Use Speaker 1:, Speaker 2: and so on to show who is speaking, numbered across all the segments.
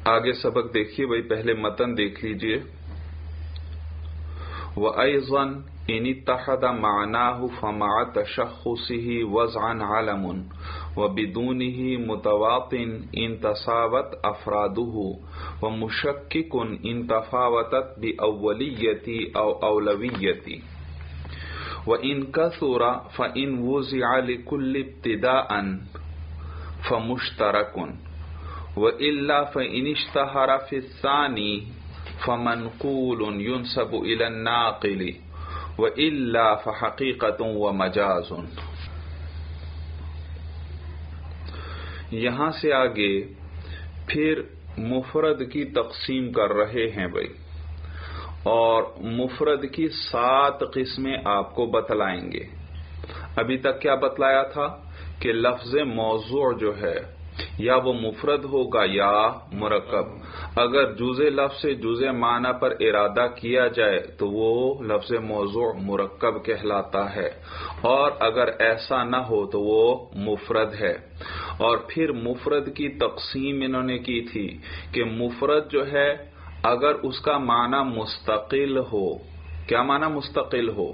Speaker 1: آگے سبق دیکھیے بھائی، پہلے متن دیکھ لیجئے. وَأَيْضًا إِنِ اتَّحَدَ مَعْنَاهُ فَمَعَ تَشَخُّصِهِ وَضْعًا عَلَمٌ وَبِدُونِهِ مُتَوَاطٍ إِن تَسَاوَتْ أَفْرَادُهُ وَمُشَكِّكٌ إِن تَفَاوَتَتْ بِأَوَّلِيَّةِ أَوْ أَوْلَوِيَّةِ وَإِن كَثُرَ فَإِن وُزِعَ لِكُلِّ ابْتِدَاءً فَمُشْتَرَكٌ وَإِلَّا فَإِنِ اشْتَهَرَ فِي الثَّانِي فَمَنْقُولٌ يُنْسَبُ إِلَى النَّاقِلِ وَإِلَّا فَحَقِيقَةٌ وَمَجَازٌ. یہاں سے آگے پھر مفرد کی تقسیم کر رہے ہیں بھائی، اور مفرد کی 7 قسمیں آپ کو بتلائیں گے. ابھی تک کیا بتلایا تھا کہ لفظ موضوع جو ہے یا وہ مفرد ہوگا یا مرکب. اگر جزء لفظ سے جزء معنی پر ارادہ کیا جائے تو وہ لفظ موضوع مرکب کہلاتا ہے، اور اگر ایسا نہ ہو تو وہ مفرد ہے. اور پھر مفرد کی تقسیم انہوں نے کی تھی کہ مفرد جو ہے اگر اس کا معنی مستقل ہو. کیا معنی مستقل ہو؟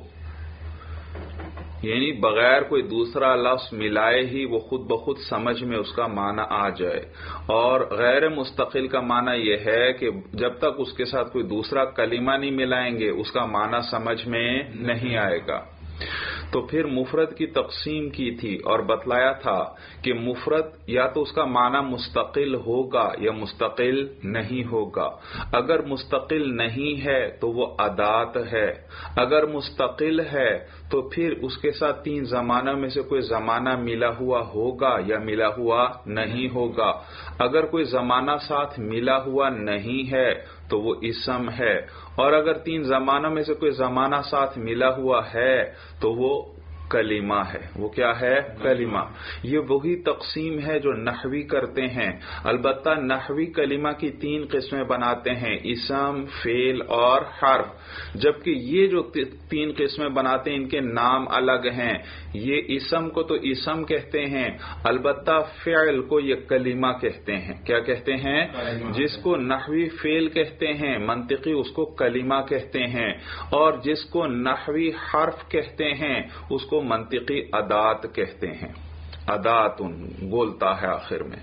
Speaker 1: یعنی بغیر کوئی دوسرا لفظ ملائے ہی وہ خود بخود سمجھ میں اس کا معنی آ جائے. اور غیر مستقل کا معنی یہ ہے کہ جب تک اس کے ساتھ کوئی دوسرا کلمہ نہیں ملائیں گے اس کا معنی سمجھ میں نہیں آئے گا. تو پھر مفرد کی تقسیم کی تھی اور بتلایا تھا کہ مفرد یا تو اس کا معنی مستقل ہوگا یا مستقل نہیں ہوگا. اگر مستقل نہیں ہے تو وہ ادات ہے. اگر مستقل ہے تو پھر اس کے ساتھ 3 زمانوں میں سے کوئی زمانہ ملا ہوا ہوگا یا ملا ہوا نہیں ہوگا. اگر کوئی زمانہ ساتھ ملا ہوا نہیں ہے تو وہ اسم ہے، اور اگر 3 زمانوں میں سے کوئی زمانہ ساتھ ملا ہوا ہے تو وہ کلمہ ہے. وہ کیا ہے؟ کلمہ. یہ وہی تقسیم ہے جو نحوی کرتے ہیں. البتہ نحوی کلمہ کی 3 قسمیں بناتے ہیں، اسم، فعل اور حرف. جبکہ یہ جو 3 قسمیں بناتے ہیں ان کے نام الگ ہیں. یہ اسم کو تو اسم کہتے ہیں، البتہ فعل کو یہ کلمہ کہتے ہیں. کیا کہتے ہیں؟ جس کو نحوی فعل کہتے ہیں منطقی اس کو کلمہ کہتے ہیں، اور جس کو نحوی حرف کہتے ہیں اس کو منطقی ادات کہتے ہیں. ادات بولتا ہے آخر میں.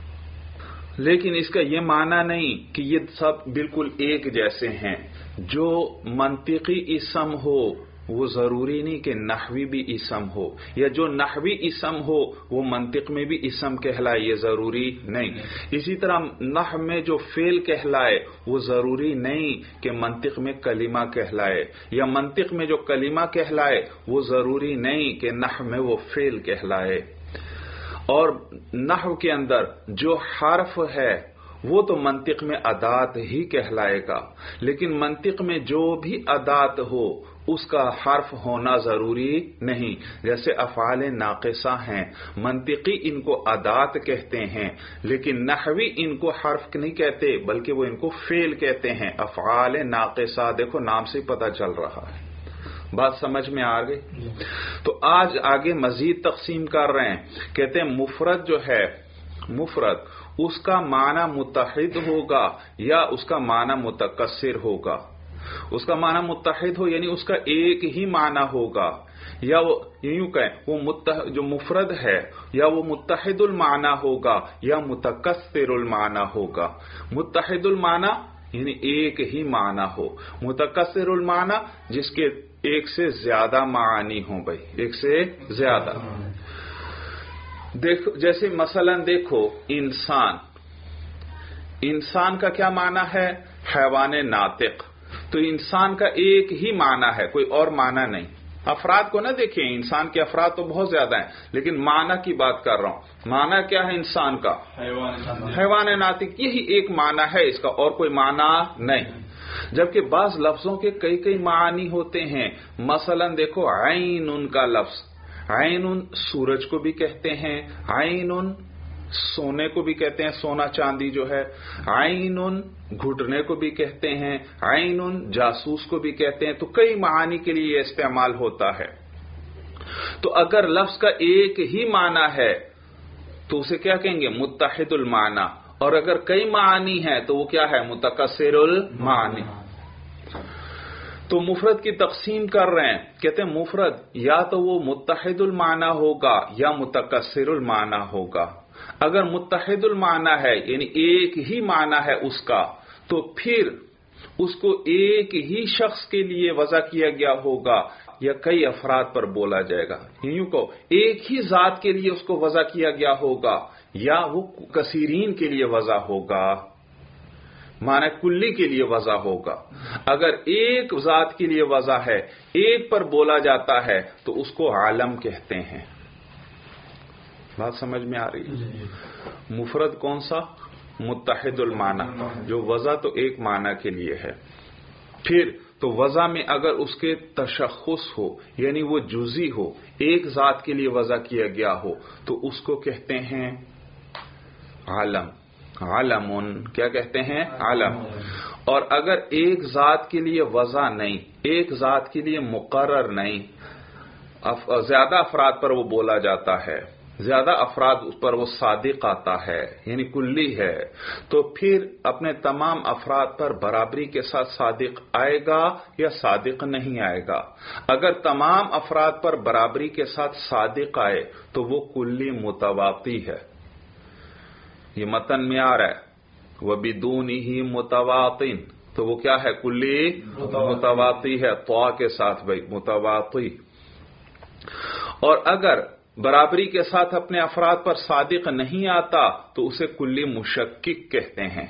Speaker 1: لیکن اس کا یہ معنی نہیں کہ یہ سب بالکل ایک جیسے ہیں. جو منطقی اسم ہو وہ ضروری نہیں کہ نحوی بھی اسم ہو، یا جو نحوی اسم ہو وہ منطق میں بھی اسم کہلائے، یہ ضروری نہیں. اسی طرح نحو میں جو فعل کہلائے وہ ضروری نہیں کہ منطق میں کلمہ کہلائے، یا منطق میں جو کلمہ کہلائے وہ ضروری نہیں کہ نحو میں وہ فعل کہلائے. اور نحو کے اندر جو حرف ہے وہ تو منطق میں ادات ہی کہلائے گا، لیکن منطق میں جو بھی ادات ہو اس کا حرف ہونا ضروری نہیں. جیسے افعال ناقصہ ہیں، منطقی ان کو ادات کہتے ہیں، لیکن نحوی ان کو حرف نہیں کہتے بلکہ وہ ان کو فعل کہتے ہیں. افعال ناقصہ دیکھو نام سے پتہ چل رہا ہے. بات سمجھ میں آ گئی؟ تو آج آگے مزید تقسیم کر رہے ہیں. کہتے ہیں مفرد جو ہے، مفرد اس کا معنی متحد ہوگا یا اس کا معنی متکثر ہوگا. اس کا معنی متحد ہو یعنی اس کا ایک ہی معنی ہوگا، یا وہ یوں کہیں وہ جو مفرد ہے یا وہ متحد المعنی ہوگا یا متکثر المعنی ہوگا. متحد المعنی یعنی ایک ہی معنی ہو، متکثر المعنی جس کے ایک سے زیادہ معانی ہوں. بھائی ایک سے زیادہ. دیکھو جیسے مثلا دیکھو انسان کا کیا معنی ہے؟ حیوان ناطق. تو انسان کا ایک ہی معنی ہے، کوئی اور معنی نہیں. افراد کو نہ دیکھیں، انسان کے افراد تو بہت زیادہ ہیں، لیکن معنی کی بات کر رہا ہوں. معنی کیا ہے انسان کا؟ حیوان ناطق. یہی ایک معنی ہے، اس کا اور کوئی معنی نہیں. جبکہ بعض لفظوں کے کئی معانی ہوتے ہیں. مثلا دیکھو عین کا لفظ، عین سورج کو بھی کہتے ہیں، عین سونے کو بھی کہتے ہیں، سونا چاندی جو ہے، عین گھٹنے کو بھی کہتے ہیں، عین جاسوس کو بھی کہتے ہیں. تو کئی معانی کے لیے یہ استعمال ہوتا ہے. تو اگر لفظ کا ایک ہی معنی ہے تو اسے کیا کہیں گے؟ متحد المعنی. اور اگر کئی معانی ہیں تو وہ کیا ہے؟ متکثر المعانی۔ تو مفرد کی تقسیم کر رہے ہیں، کہتے ہیں مفرد یا تو وہ متحد المعنی ہوگا یا متکثر المعنی ہوگا۔ اگر متحد المعنی ہے یعنی ایک ہی معنی ہے اس کا، تو پھر اس کو ایک ہی شخص کے لیے وضع کیا گیا ہوگا یا کئی افراد پر بولا جائے گا۔ یوں کو ایک ہی ذات کے لیے اس کو وضع کیا گیا ہوگا یا وہ کثیرین کے لیے وضع ہوگا، معنی کلی کے لیے وضع ہوگا۔ اگر ایک ذات کے لیے وضع ہے، ایک پر بولا جاتا ہے تو اس کو عالم کہتے ہیں۔ بات سمجھ میں آ رہی ہے؟ مفرد کون سا؟ متحد المعنی، جو وضع تو ایک معنی کے لیے ہے، پھر تو وضع میں اگر اس کے تشخص ہو یعنی وہ جزئی ہو، ایک ذات کے لیے وضع کیا گیا ہو، تو اس کو کہتے ہیں عالم۔ علمن کیا کہتے ہیں؟ علم۔ اور اگر ایک ذات کے لیے وضع نہیں، ایک ذات کے لیے مقرر نہیں، زیادہ افراد پر وہ بولا جاتا ہے، زیادہ افراد اس پر وہ صادق آتا ہے یعنی کلی ہے، تو پھر اپنے تمام افراد پر برابری کے ساتھ صادق آئے گا یا صادق نہیں آئے گا؟ اگر تمام افراد پر برابری کے ساتھ صادق آئے تو وہ کلی متواطی ہے۔ یہ متن میں آ رہا ہے وَبِدُونِهِ متواطن، تو وہ کیا ہے؟ کلی متواطی ہے، طا کے ساتھ بھائی، متواطی۔ اور اگر برابری کے ساتھ اپنے افراد پر صادق نہیں آتا تو اسے کلی مشکک کہتے ہیں،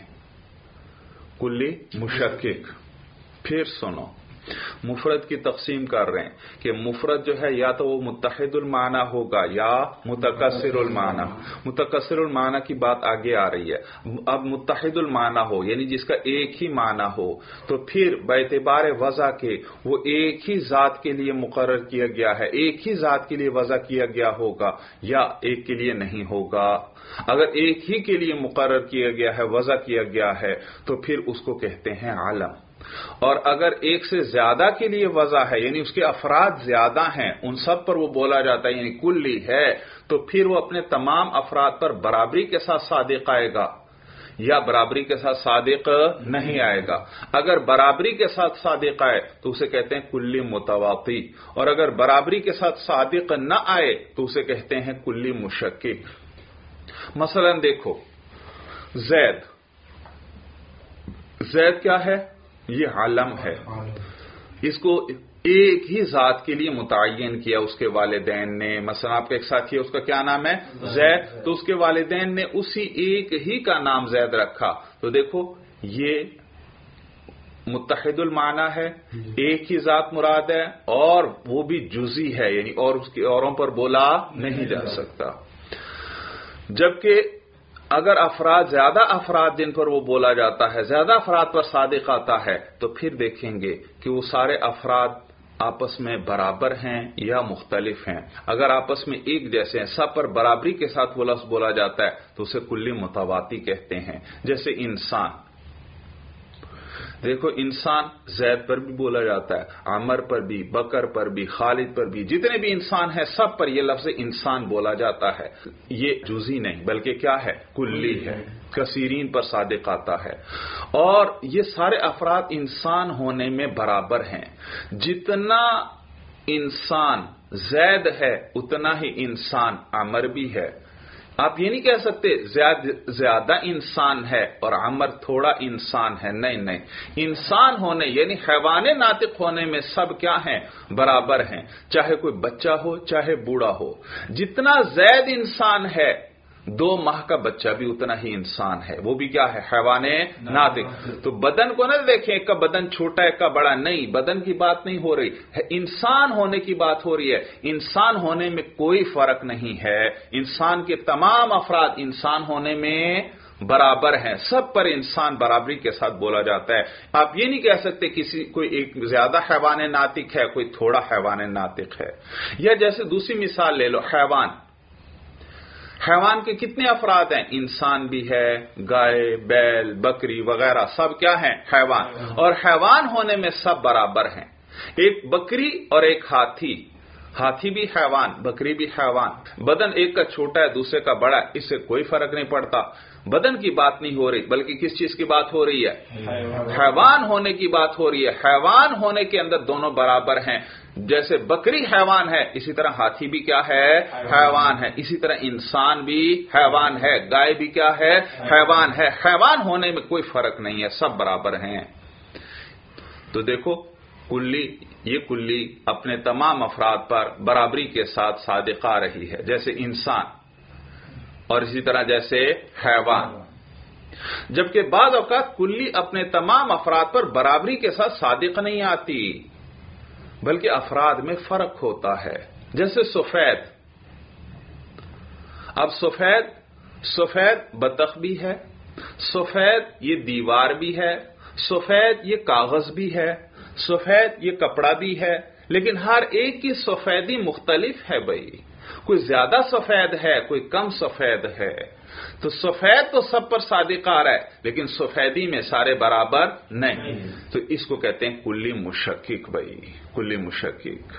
Speaker 1: کلی مشکک۔ پھر سنو، مفرد کی تقسیم کر رہے ہیں کہ مفرد جو ہے یا تو وہ متحد المعنی ہوگا یا متکثر المعنی۔ متکثر المعنی کی بات آگے آ رہی ہے۔ اب متحد المعنی ہو یعنی جس کا ایک ہی معنی ہو، تو پھر باعتبار وضع کے وہ ایک ہی ذات کے لیے مقرر کیا گیا ہے، ایک ہی ذات کے لیے وضع کیا گیا ہوگا یا ایک کے لیے نہیں ہوگا۔ اگر ایک ہی کے لیے مقرر کیا گیا ہے، وضع کیا گیا ہے، تو پھر اس کو کہتے ہیں عالم۔ اور اگر ایک سے زیادہ کے لیے وضع ہے یعنی اس کے افراد زیادہ ہیں، ان سب پر وہ بولا جاتا ہے یعنی کلی ہے، تو پھر وہ اپنے تمام افراد پر برابری کے ساتھ صادق آئے گا یا برابری کے ساتھ صادق نہیں آئے گا۔ اگر برابری کے ساتھ صادق آئے تو اسے کہتے ہیں کلی متواطی، اور اگر برابری کے ساتھ صادق نہ آئے تو اسے کہتے ہیں کلی مشکک۔ مثلا دیکھو، زید کیا ہے؟ یہ علم ہے، اس کو ایک ہی ذات کے لیے متعین کیا اس کے والدین نے۔ مثلا آپ کا ایک ساتھی ہے، اس کا کیا نام ہے؟ زید، تو اس کے والدین نے اسی ایک ہی کا نام زید رکھا، تو دیکھو یہ متحد المعنی ہے، ایک ہی ذات مراد ہے، اور وہ بھی جزئی ہے یعنی اور اس کے اوروں پر بولا نہیں جا سکتا۔ جبکہ اگر زیادہ افراد جن پر وہ بولا جاتا ہے، زیادہ افراد پر صادق آتا ہے، تو پھر دیکھیں گے کہ وہ سارے افراد آپس میں برابر ہیں یا مختلف ہیں۔ اگر آپس میں ایک جیسے ہیں، سب پر برابری کے ساتھ وہ لفظ بولا جاتا ہے تو اسے کلی متواطی کہتے ہیں۔ جیسے انسان، دیکھو انسان زید پر بھی بولا جاتا ہے، عمر پر بھی، بکر پر بھی، خالد پر بھی، جتنے بھی انسان ہیں سب پر یہ لفظ انسان بولا جاتا ہے۔ یہ جزئی نہیں بلکہ کیا ہے؟ کلی ہے، کثیرین پر صادق آتا ہے۔ اور یہ سارے افراد انسان ہونے میں برابر ہیں، جتنا انسان زید ہے اتنا ہی انسان عمر بھی ہے۔ آپ یہ نہیں کہہ سکتے زیادہ انسان ہے اور عمر تھوڑا انسان ہے، نہیں، انسان ہونے یعنی حیوان ناطق ہونے میں سب کیا ہیں؟ برابر ہیں، چاہے کوئی بچہ ہو چاہے بوڑھا ہو۔ جتنا زید انسان ہے، 2 ماہ کا بچہ بھی اتنا ہی انسان ہے، وہ بھی کیا ہے؟ حیوان ناطق۔ تو بدن کو نہ دیکھیں ایک کا بدن چھوٹا ایک کا بڑا، نہیں، بدن کی بات نہیں ہو رہی ہے، انسان ہونے کی بات ہو رہی ہے۔ انسان ہونے میں کوئی فرق نہیں ہے، انسان کے تمام افراد انسان ہونے میں برابر ہیں، سب پر انسان برابری کے ساتھ بولا جاتا ہے۔ آپ یہ نہیں کہہ سکتے کوئی ایک زیادہ حیوان ناطق ہے، کوئی تھوڑا حیوان ناطق ہے۔ یا جیسے دوسری مثال لے لو، حیوان کے کتنے افراد ہیں؟ انسان بھی ہے، گائے، بیل، بکری وغیرہ سب کیا ہیں؟ حیوان۔ اور حیوان ہونے میں سب برابر ہیں۔ ایک بکری اور ایک ہاتھی، हाथी भी हैवान, बकरी भी हैवान। बदन एक का छोटा है दूसरे का बड़ा है, इससे कोई फर्क नहीं पड़ता। बदन की बात नहीं हो रही, बल्कि किस चीज की बात हो रही है? हैवान होने की बात हो रही है। हैवान होने के अंदर दोनों बराबर हैं। जैसे बकरी हैवान है, इसी तरह हाथी भी क्या है? हैवान है। इसी तरह इंसान भी हैवान है, गाय भी क्या है? हैवान है। हैवान होने में कोई फर्क नहीं है, सब बराबर हैं। तो देखो, ये कुल्ली अपने तमाम अफराद पर बराबरी के साथ सादिक आ रही है, जैसे इंसान और इसी तरह जैसे हैवान। जबकि बाज़ औक़ात कुल्ली अपने तमाम अफराद पर बराबरी के साथ सादिक नहीं आती, बल्कि अफराद में फर्क होता है। जैसे सफेद, अब सफेद बतख भी है, सफेद ये दीवार भी है, सफेद ये कागज भी है, सफेद ये कपड़ा भी है, लेकिन हर एक की सफेदी मुख्तलिफ है भाई। कोई ज्यादा सफेद है, कोई कम सफेद है। तो सफेद तो सब पर सादिक आ रहा है, लेकिन सफेदी में सारे बराबर नहीं। तो इसको कहते हैं कुल्ली मुशक्किक भाई, कुल्ली मुशक्किक।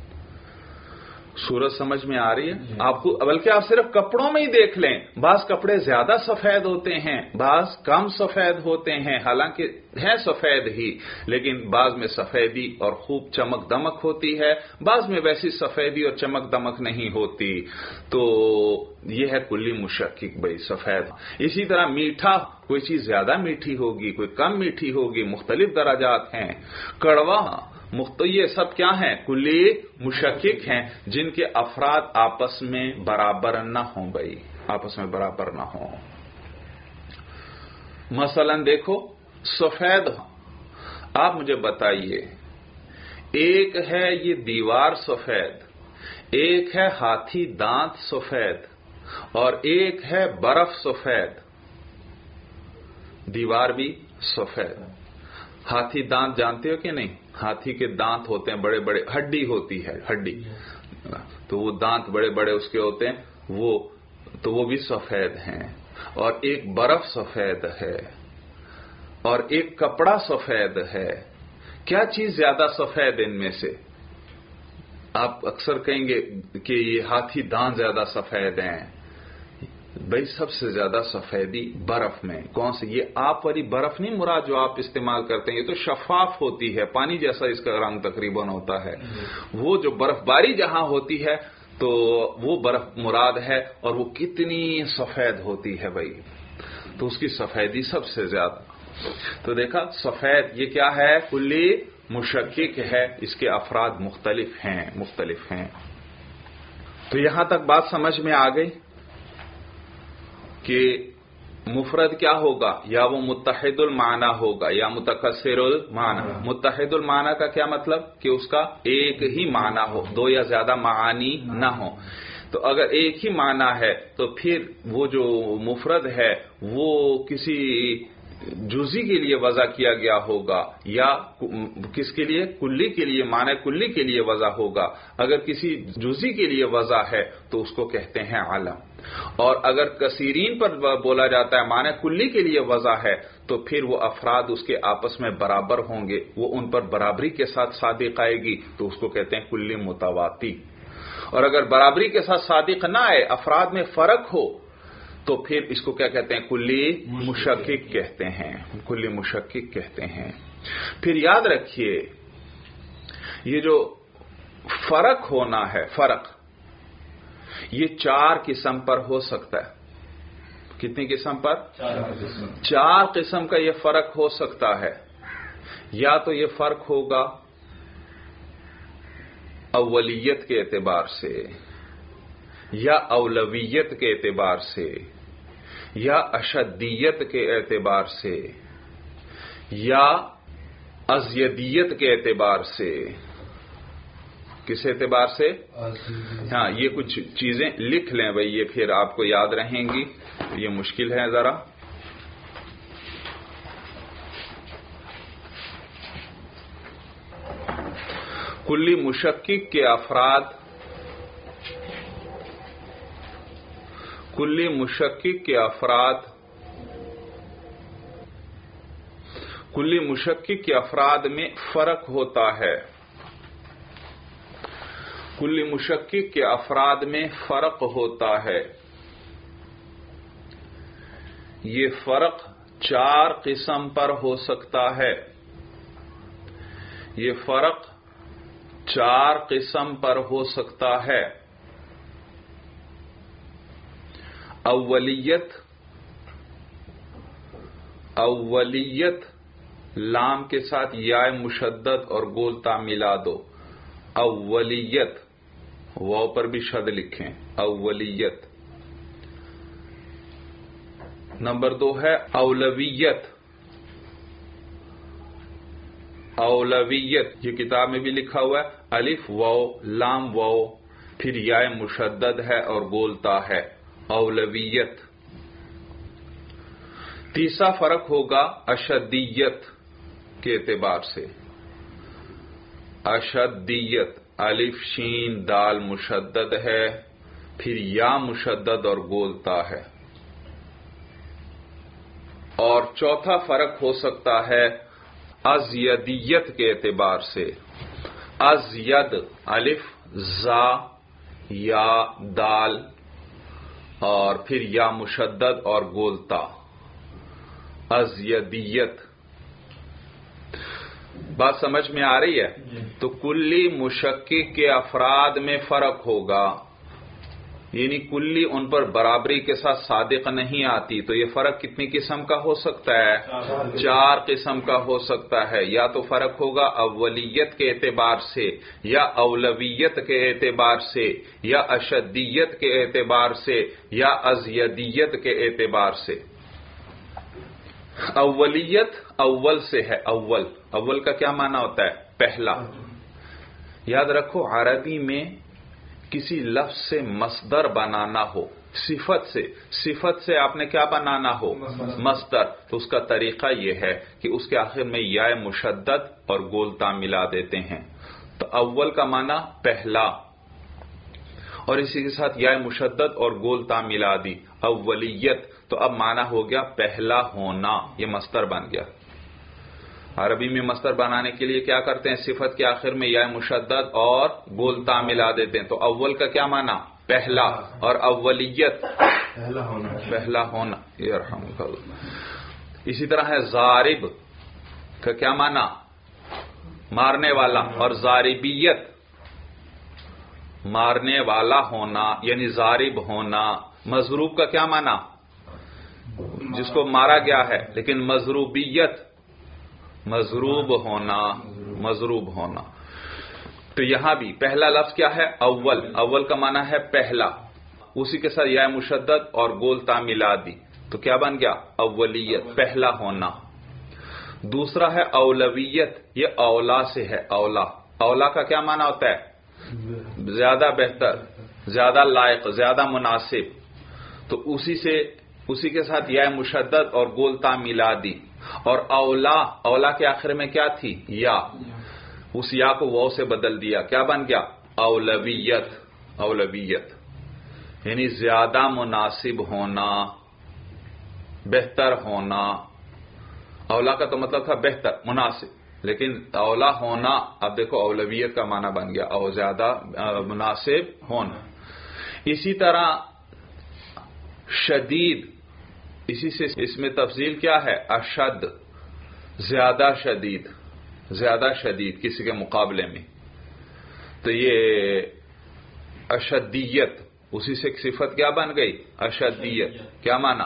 Speaker 1: सूरत समझ में आ रही है आपको? बल्कि आप सिर्फ कपड़ों में ही देख लें, बाज कपड़े ज्यादा सफेद होते हैं, बाज कम सफेद होते हैं। हालांकि है सफेद ही, लेकिन बाज में सफेदी और खूब चमक दमक होती है, बाज में वैसी सफेदी और चमक दमक नहीं होती। तो यह है कुल्ली मुशक्किक भाई, सफेद। इसी तरह मीठा, कोई चीज ज्यादा मीठी होगी, कोई कम मीठी होगी, मुख्तलिफ दराजात हैं। कड़वा, तो ये सब क्या हैं? कुल्ली मुशक्किक हैं, जिनके अफराद आपस में बराबर न हो भाई, आपस में बराबर न हो। मसलन देखो, सफेद, आप मुझे बताइए, एक है ये दीवार सफेद, एक है हाथी दांत सफेद, और एक है बर्फ सफेद। दीवार भी सफेद, हाथी दांत जानते हो कि नहीं? हाथी के दांत होते हैं बड़े बड़े, हड्डी होती है, हड्डी, तो वो दांत बड़े बड़े उसके होते हैं, वो भी सफेद हैं। और एक बर्फ सफेद है, और एक कपड़ा सफेद है। क्या चीज ज्यादा सफेद इनमें से? आप अक्सर कहेंगे कि ये हाथी दांत ज्यादा सफेद हैं। भाई सबसे ज्यादा सफेदी बर्फ में। कौन सी? ये आप वाली बर्फ नहीं मुराद जो आप इस्तेमाल करते हैं, ये तो शफाफ होती है, पानी जैसा इसका रंग तकरीबन होता है। वो जो बर्फबारी जहां होती है तो वो बर्फ मुराद है, और वो कितनी सफेद होती है भाई, तो उसकी सफेदी सबसे ज्यादा। तो देखा, सफेद ये क्या है? कुल्ली मुशक्किक है, इसके अफराद मुख्तलिफ हैं। तो यहां तक बात समझ में आ गई कि मुफरद क्या होगा? या वो मुत्तहिदुल माना होगा या मुतकस्सिरुल माना। मुत्तहिदुल माना का क्या मतलब? कि उसका एक ही माना हो, दो या ज्यादा मानी ना हो। तो अगर एक ही माना है तो फिर वो जो मुफरद है वो किसी जुज़ी के लिए वज़ा किया गया होगा, या किसके लिए? कुल्ली के लिए, माना कुल्ली के लिए वज़ा होगा। अगर किसी जुज़ी के लिए वज़ा है तो उसको कहते हैं आलम। और अगर कसीरीन पर बोला जाता है माना कुल्ली के लिए वज़ा है, तो फिर वो अफराद उसके आपस में बराबर होंगे, वो उन पर बराबरी के साथ सादिक आएगी, तो उसको कहते हैं कुल्ली मुतवाती। और अगर बराबरी के साथ सादिक ना आए, अफराद में फर्क हो, तो फिर इसको क्या कहते हैं? कुल्ली मुशक्किक कहते हैं, कुल्ली मुशक्किक कहते हैं। फिर याद रखिए, ये जो फर्क होना है, फर्क ये 4 किस्म पर हो सकता है। कितनी किस्म पर? 4 किस्म का ये फर्क हो सकता है। या तो ये फर्क होगा अव्वलियत के एतबार से, या औलवियत के एतबार से, या अशद्दियत के एतबार से, या अज़यदियत के एतबार से। किस एतबार से? हाँ, ये कुछ चीजें लिख लें भाई, ये फिर आपको याद रहेंगी, ये मुश्किल है जरा। कुल्ली मुशक्किक के अफराद, कुल्ली मुशक्किक के अफराद, कुल्ली मुशक्किक के अफराद में फर्क होता है। کلی مشکک کے افراد میں فرق ہوتا ہے. یہ فرق 4 قسم پر ہو سکتا ہے. یہ فرق 4 قسم پر ہو سکتا ہے. اولیت لام کے ساتھ یا مشدد اور گولتا ملا دو. اولیت واو پر بھی شد لکھیں. اولیت. نمبر 2 ہے اولویت. اولویت یہ کتاب میں بھی لکھا ہوا ہے. الف واو لام واو پھر یا مشدد ہے اور بولتا ہے. اولویت. تیسرا فرق ہوگا اشدیت کے اعتبار سے. اشدیت الف شین دال مشدد ہے پھر یا مشدد اور بولتا ہے. اور چوتھا فرق ہو سکتا ہے ازیدیت کے اعتبار سے. ازید الف زا یا دال اور پھر یا مشدد اور گولتا. ازیدیت. بات سمجھ میں آ رہی ہے؟ تو کلی مشکک کے افراد میں فرق ہوگا، یعنی کلی ان پر برابری کے ساتھ صادق نہیں آتی. تو یہ فرق کتنی قسم کا ہو سکتا ہے؟ 4 قسم کا ہو سکتا ہے. یا تو فرق ہوگا اولیت کے اعتبار سے یا اولویت کے اعتبار سے یا اشدیت کے اعتبار سے یا ازیدیت کے اعتبار سے. اولیت اول سے ہے. اول کا کیا معنی ہوتا ہے؟ پہلا. یاد رکھو عربی میں کسی لفظ سے مصدر بنانا ہو، صفت سے آپ نے کیا بنانا ہو؟ مصدر. تو اس کا طریقہ یہ ہے کہ اس کے آخر میں یا مشدد اور گولتا ملا دیتے ہیں. تو اول کا معنی پہلا اور اسی کے ساتھ یا مشدد اور گولتا ملا دی. اولیت. تو اب معنی ہو گیا پہلا ہونا. یہ مصدر بن گیا. عربی میں مصدر بنانے کے لیے کیا کرتے ہیں؟ صفت کے آخر میں یا مشدد اور گولتا ملا دیتے ہیں. تو اول کا کیا معنی؟ پہلا. اور اولیت پہلا ہونا. یرحمک اللہ. اسی طرح ہے ضارب کا کیا معنی؟ مارنے والا. اور ضاربیت مارنے والا ہونا یعنی ضارب ہونا. مضروب کا کیا معنی؟ جس کو مارا گیا ہے. لیکن مضروبیت مضروب ہونا. تو یہاں بھی پہلا لفظ کیا ہے؟ اول کا معنی ہے پہلا. اسی کے ساتھ یا مشدد اور گولتا ملا دی تو کیا بن گیا؟ اولیت پہلا ہونا. دوسرا ہے اولویت. یہ اولا سے ہے. اولا کا کیا معنی ہوتا ہے؟ زیادہ بہتر، زیادہ لائق، زیادہ مناسب. تو اسی کے ساتھ یا مشدد اور گولتا ملا دی. اور اولا کے آخر میں کیا تھی؟ یا. اس یا کو واو سے بدل دیا. کیا بن گیا؟ اولویت یعنی زیادہ مناسب ہونا، بہتر ہونا. اولا کا تو مطلب تھا بہتر، مناسب، لیکن اولا ہونا اب دیکھو اولویت کا معنی بن گیا اور زیادہ مناسب ہونا. اسی طرح شدید، اسی سے اس میں تفضیل کیا ہے؟ اشد، زیادہ شدید کسی کے مقابلے میں. تو یہ اشدیت اسی سے صفت کیا بن گئی؟ اشدیت. کیا معنی؟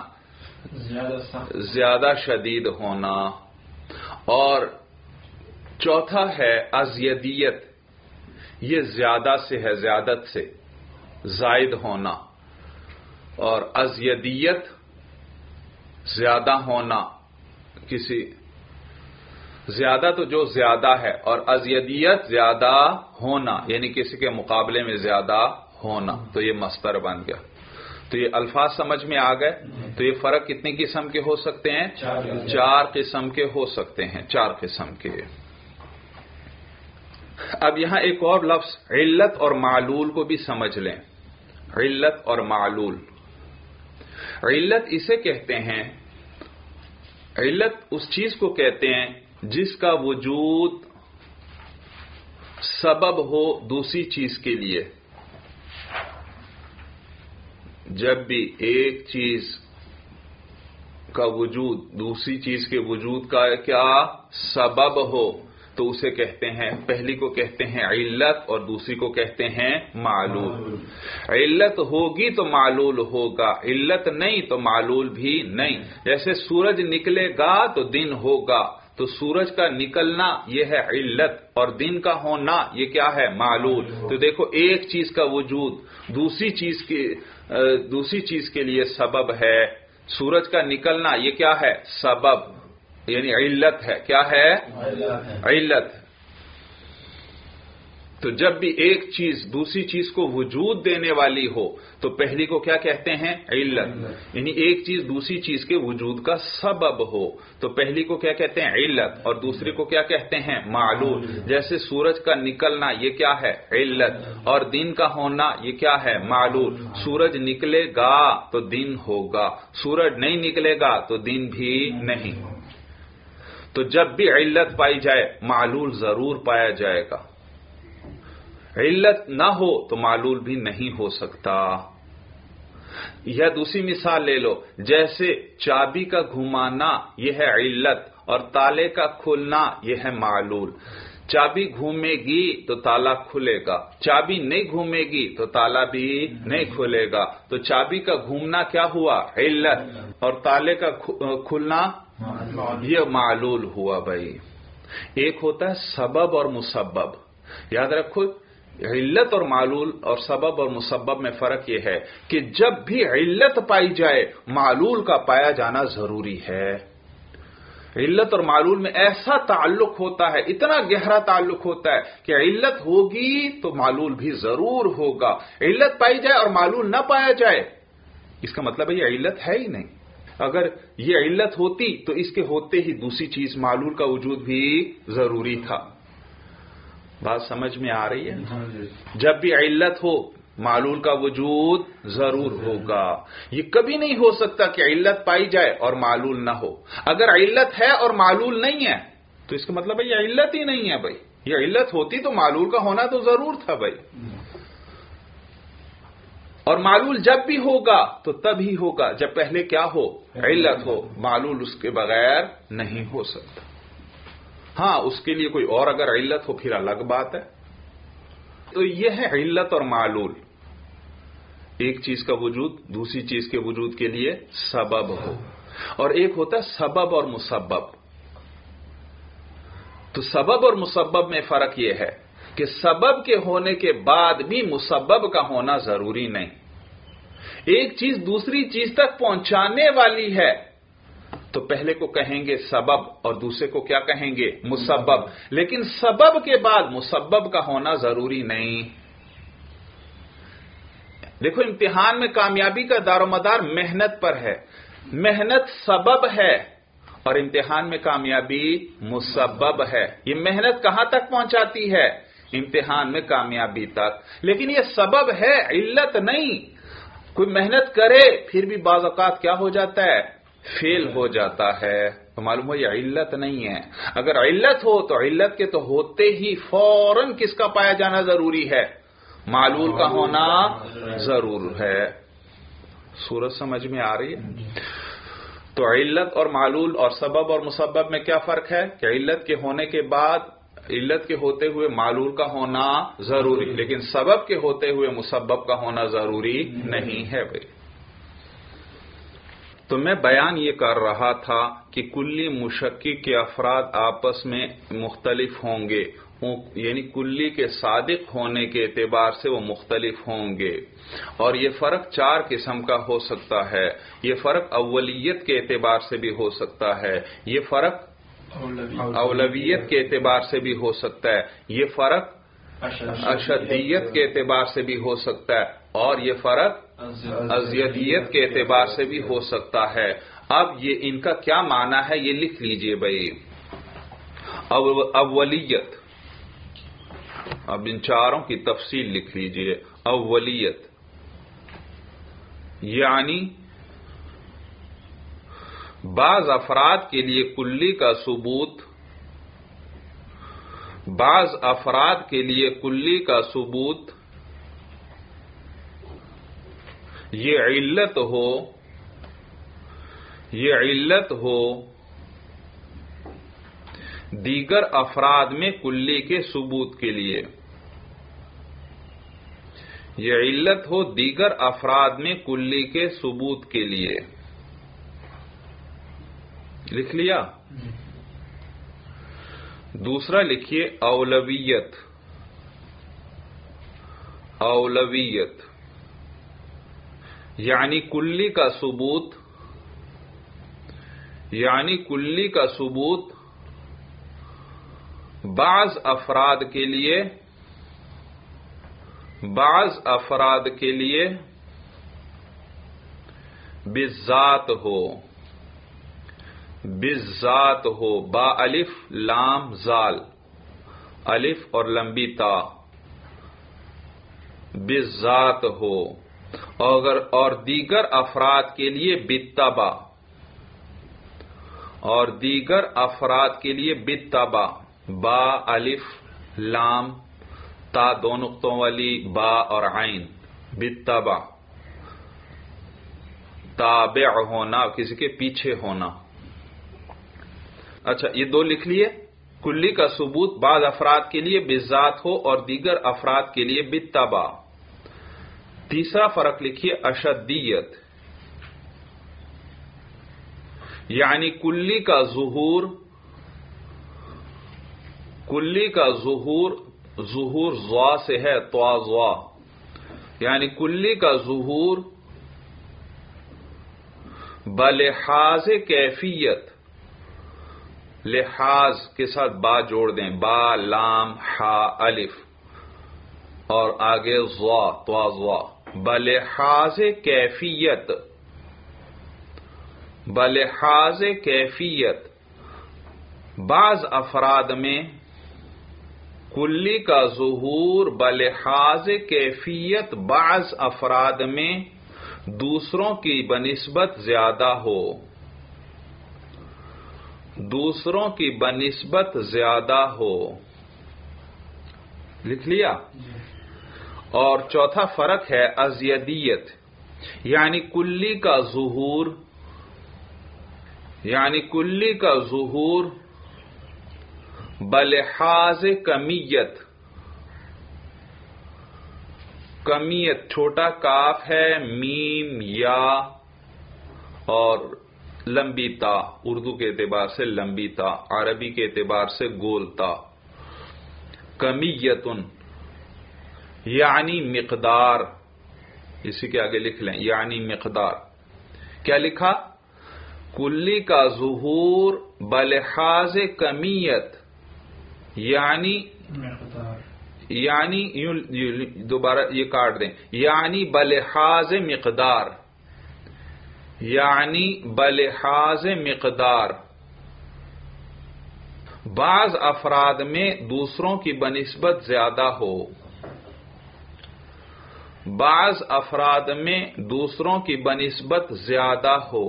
Speaker 1: زیادہ شدید ہونا. اور چوتھا ہے ازیدیت. یہ زیادہ سے ہے، زیادت سے، زائد ہونا. اور ازیدیت زیادہ ہونا، کسی زیادہ تو جو زیادہ ہے، اور ازیدیت زیادہ ہونا یعنی کسی کے مقابلے میں زیادہ ہونا. تو یہ مصدر بن گیا. تو یہ الفاظ سمجھ میں آ گئے. تو یہ فرق کتنی قسم کے ہو سکتے ہیں؟ 4 قسم کے ہو سکتے ہیں. 4 قسم کے. اب یہاں ایک اور لفظ علت اور معلول کو بھی سمجھ لیں. علت اور معلول. علت اسے کہتے ہیں، علت اس چیز کو کہتے ہیں جس کا وجود سبب ہو دوسری چیز کے لیے، جب بھی ایک چیز کا وجود دوسری چیز کے وجود کا کیا سبب ہو تو اسے کہتے ہیں، پہلی کو کہتے ہیں علت اور دوسری کو کہتے ہیں معلول۔ علت ہوگی تو معلول ہوگا، علت نہیں تو معلول بھی نہیں۔ جیسے سورج نکلے گا تو دن ہوگا، تو سورج کا نکلنا یہ ہے علت اور دن کا ہونا یہ کیا ہے معلول۔ تو دیکھو ایک چیز کا وجود دوسری چیز کے لیے سبب ہے، سورج کا نکلنا یہ کیا ہے سبب یعنی علت ہے، کیا ہے علت۔ تو جب بھی ایک چیز دوسری چیز کو وجود دینے والی ہو تو پہلی کو کیا کہتے ہیں علت، یعنی ایک چیز دوسری چیز کے وجود کا سبب ہو تو پہلی کو کیا کہتے ہیں علت اور دوسری کو کیا کہتے ہیں معلول۔ جیسے سورج کا نکلنا یہ کیا ہے علت اور دن کا ہونا یہ کیا ہے معلول۔ سورج نکلے گا تو دن ہوگا، سورج نہیں نکلے گا تو دن بھی نہیں۔ تو جب بھی علت پائی جائے معلول ضرور پایا جائے گا، علت نہ ہو تو معلول بھی نہیں ہو سکتا۔ یا دوسری مثال لے لو، جیسے چابی کا گھمانا یہ ہے علت اور تالے کا کھلنا یہ ہے معلول۔ چابی گھومے گی تو تالا کھلے گا، چابی نہیں گھومے گی تو تالا بھی نہیں کھلے گا۔ تو چابی کا گھومنا کیا ہوا علت اور تالے کا کھلنا یہ معلول ہوا۔ بھائی ایک ہوتا ہے سبب اور مسبب، یاد رکھو علت اور معلول اور سبب اور مسبب میں فرق یہ ہے کہ جب بھی علت پائی جائے معلول کا پایا جانا ضروری ہے۔ علت اور معلول میں ایسا تعلق ہوتا ہے، اتنا گہرا تعلق ہوتا ہے کہ علت ہوگی تو معلول بھی ضرور ہوگا، علت پائی جائے اور معلول نہ پایا جائے اس کا مطلب ہے یہ علت ہے ہی نہیں۔ اگر یہ علت ہوتی تو اس کے ہوتے ہی دوسری چیز معلول کا وجود بھی ضروری تھا۔ بات سمجھ میں آ رہی ہے؟ جب بھی علت ہو معلول کا وجود ضرور ہوگا۔ یہ کبھی نہیں ہو سکتا کہ علت پائی جائے اور معلول نہ ہو۔ اگر علت ہے اور معلول نہیں ہے تو اس کا مطلب ہے یہ علت ہی نہیں ہے۔ بھائی یہ علت ہوتی تو معلول کا ہونا تو ضرور تھا بھائی۔ اور معلول جب بھی ہوگا تو تب ہی ہوگا جب پہلے کیا ہو علت ہو، معلول اس کے بغیر نہیں ہو سکتا۔ ہاں اس کے لیے کوئی اور اگر علت ہو پھر الگ بات ہے۔ تو یہ ہے علت اور معلول، ایک چیز کا وجود دوسری چیز کے وجود کے لیے سبب ہو، اور ایک ہوتا ہے سبب اور مسبب۔ تو سبب اور مسبب میں فرق یہ ہے کہ سبب کے ہونے کے بعد بھی مسبب کا ہونا ضروری نہیں۔ ایک چیز دوسری چیز تک پہنچانے والی ہے تو پہلے کو کہیں گے سبب اور دوسرے کو کیا کہیں گے مسبب، لیکن سبب کے بعد مسبب کا ہونا ضروری نہیں۔ دیکھو امتحان میں کامیابی کا دار و مدار محنت پر ہے، محنت سبب ہے اور امتحان میں کامیابی مسبب ہے۔ یہ محنت کہاں تک پہنچاتی ہے؟ امتحان میں کامیابی تک، لیکن یہ سبب ہے علت نہیں۔ کوئی محنت کرے پھر بھی بعض اوقات کیا ہو جاتا ہے فیل ہو جاتا ہے، تو معلوم ہو یہ علت نہیں ہے۔ اگر علت ہو تو علت کے تو ہوتے ہی فوراً کس کا پایا جانا ضروری ہے؟ معلول کا ہونا ضرور ہے۔ صورت سمجھ میں آ رہی ہے؟ تو علت اور معلول اور سبب اور مسبب میں کیا فرق ہے کہ علت کے ہونے کے بعد علت کے ہوتے ہوئے معلول کا ہونا ضروری، لیکن سبب کے ہوتے ہوئے مسبب کا ہونا ضروری نہیں ہے۔ بھائی تو میں بیان یہ کر رہا تھا کہ کلی مشکی کے افراد آپس میں مختلف ہوں گے، یعنی کلی کے صادق ہونے کے اعتبار سے وہ مختلف ہوں گے، اور یہ فرق چار قسم کا ہو سکتا ہے۔ یہ فرق اولیت کے اعتبار سے بھی ہو سکتا ہے، یہ فرق اولویت کے اعتبار سے بھی ہو سکتا ہے، یہ فرق اشدیت کے اعتبار سے بھی ہو سکتا ہے، اور یہ فرق ازیدیت کے اعتبار سے بھی ہو سکتا ہے۔ اب یہ ان کا کیا معنی ہے یہ لکھ لیجئے بھائی۔ اولیت، اب ان چاروں کی تفصیل لکھ لیجئے۔ اولیت یعنی بعض افراد کے لیے کلی کا ثبوت بعض افراد کے لیے کلی کا ثبوت یہ علت ہو دیگر افراد میں کلی کے ثبوت کے لیے، یہ علت ہو دیگر افراد میں کلی کے ثبوت کے لیے. لکھ لیا؟ دوسرا لکھیے اولویت. اولویت یعنی کلی کا ثبوت، یعنی کلی کا ثبوت بعض افراد کے لیے بالذات ہو با الف لام زال، الف اور لمبی تا، بالذات ہو. اور دیگر افراد کے لیے بالتبع، اور دیگر افراد کے لیے بالتبع، با الف لام تا دو نقطوں والی با اور عین، بالتبع تابع ہونا، کسی کے پیچھے ہونا. اچھا یہ دو لکھ لیے. کلی کا ثبوت بعض افراد کے لیے بالذات ہو اور دیگر افراد کے لیے بالتبع. تیسرا فرق لکھیے اشدیت، یعنی کلی کا ظہور ضا سے ہے، طوا ضا، یعنی کلی کا ظہور بلحاظ کیفیت، لحاظ کے ساتھ با جوڑ دیں، با لام ہا الف اور آگے ضا، طوا ضا، بلحاظ کیفیت، بلحاظ کیفیت بعض افراد میں کلی کا ظہور بلحاظ کیفیت بعض افراد میں دوسروں کی بنسبت زیادہ ہو، دوسروں کی بنسبت زیادہ ہو. لکھ لیا؟ اور چوتھا فرق ہے ازیدیت، یعنی کلی کا ظہور، یعنی کلی کا ظہور بلحاظ کمیت، کمیت چھوٹا کاف ہے، میم یا اور لمبی تا، اردو کے اعتبار سے لمبی تا، عربی کے اعتبار سے گول تا. کمیتن یعنی مقدار، اسی کے آگے لکھ لیں یعنی مقدار. کیا لکھا؟ کلی کا ظہور بلحاظ کمیت، یعنی دوبارہ یہ کاٹ دیں، یعنی بلحاظ مقدار، یعنی بلحاظ مقدار بعض افراد میں دوسروں کی بنسبت زیادہ ہو، بعض افراد میں دوسروں کی بنسبت زیادہ ہو.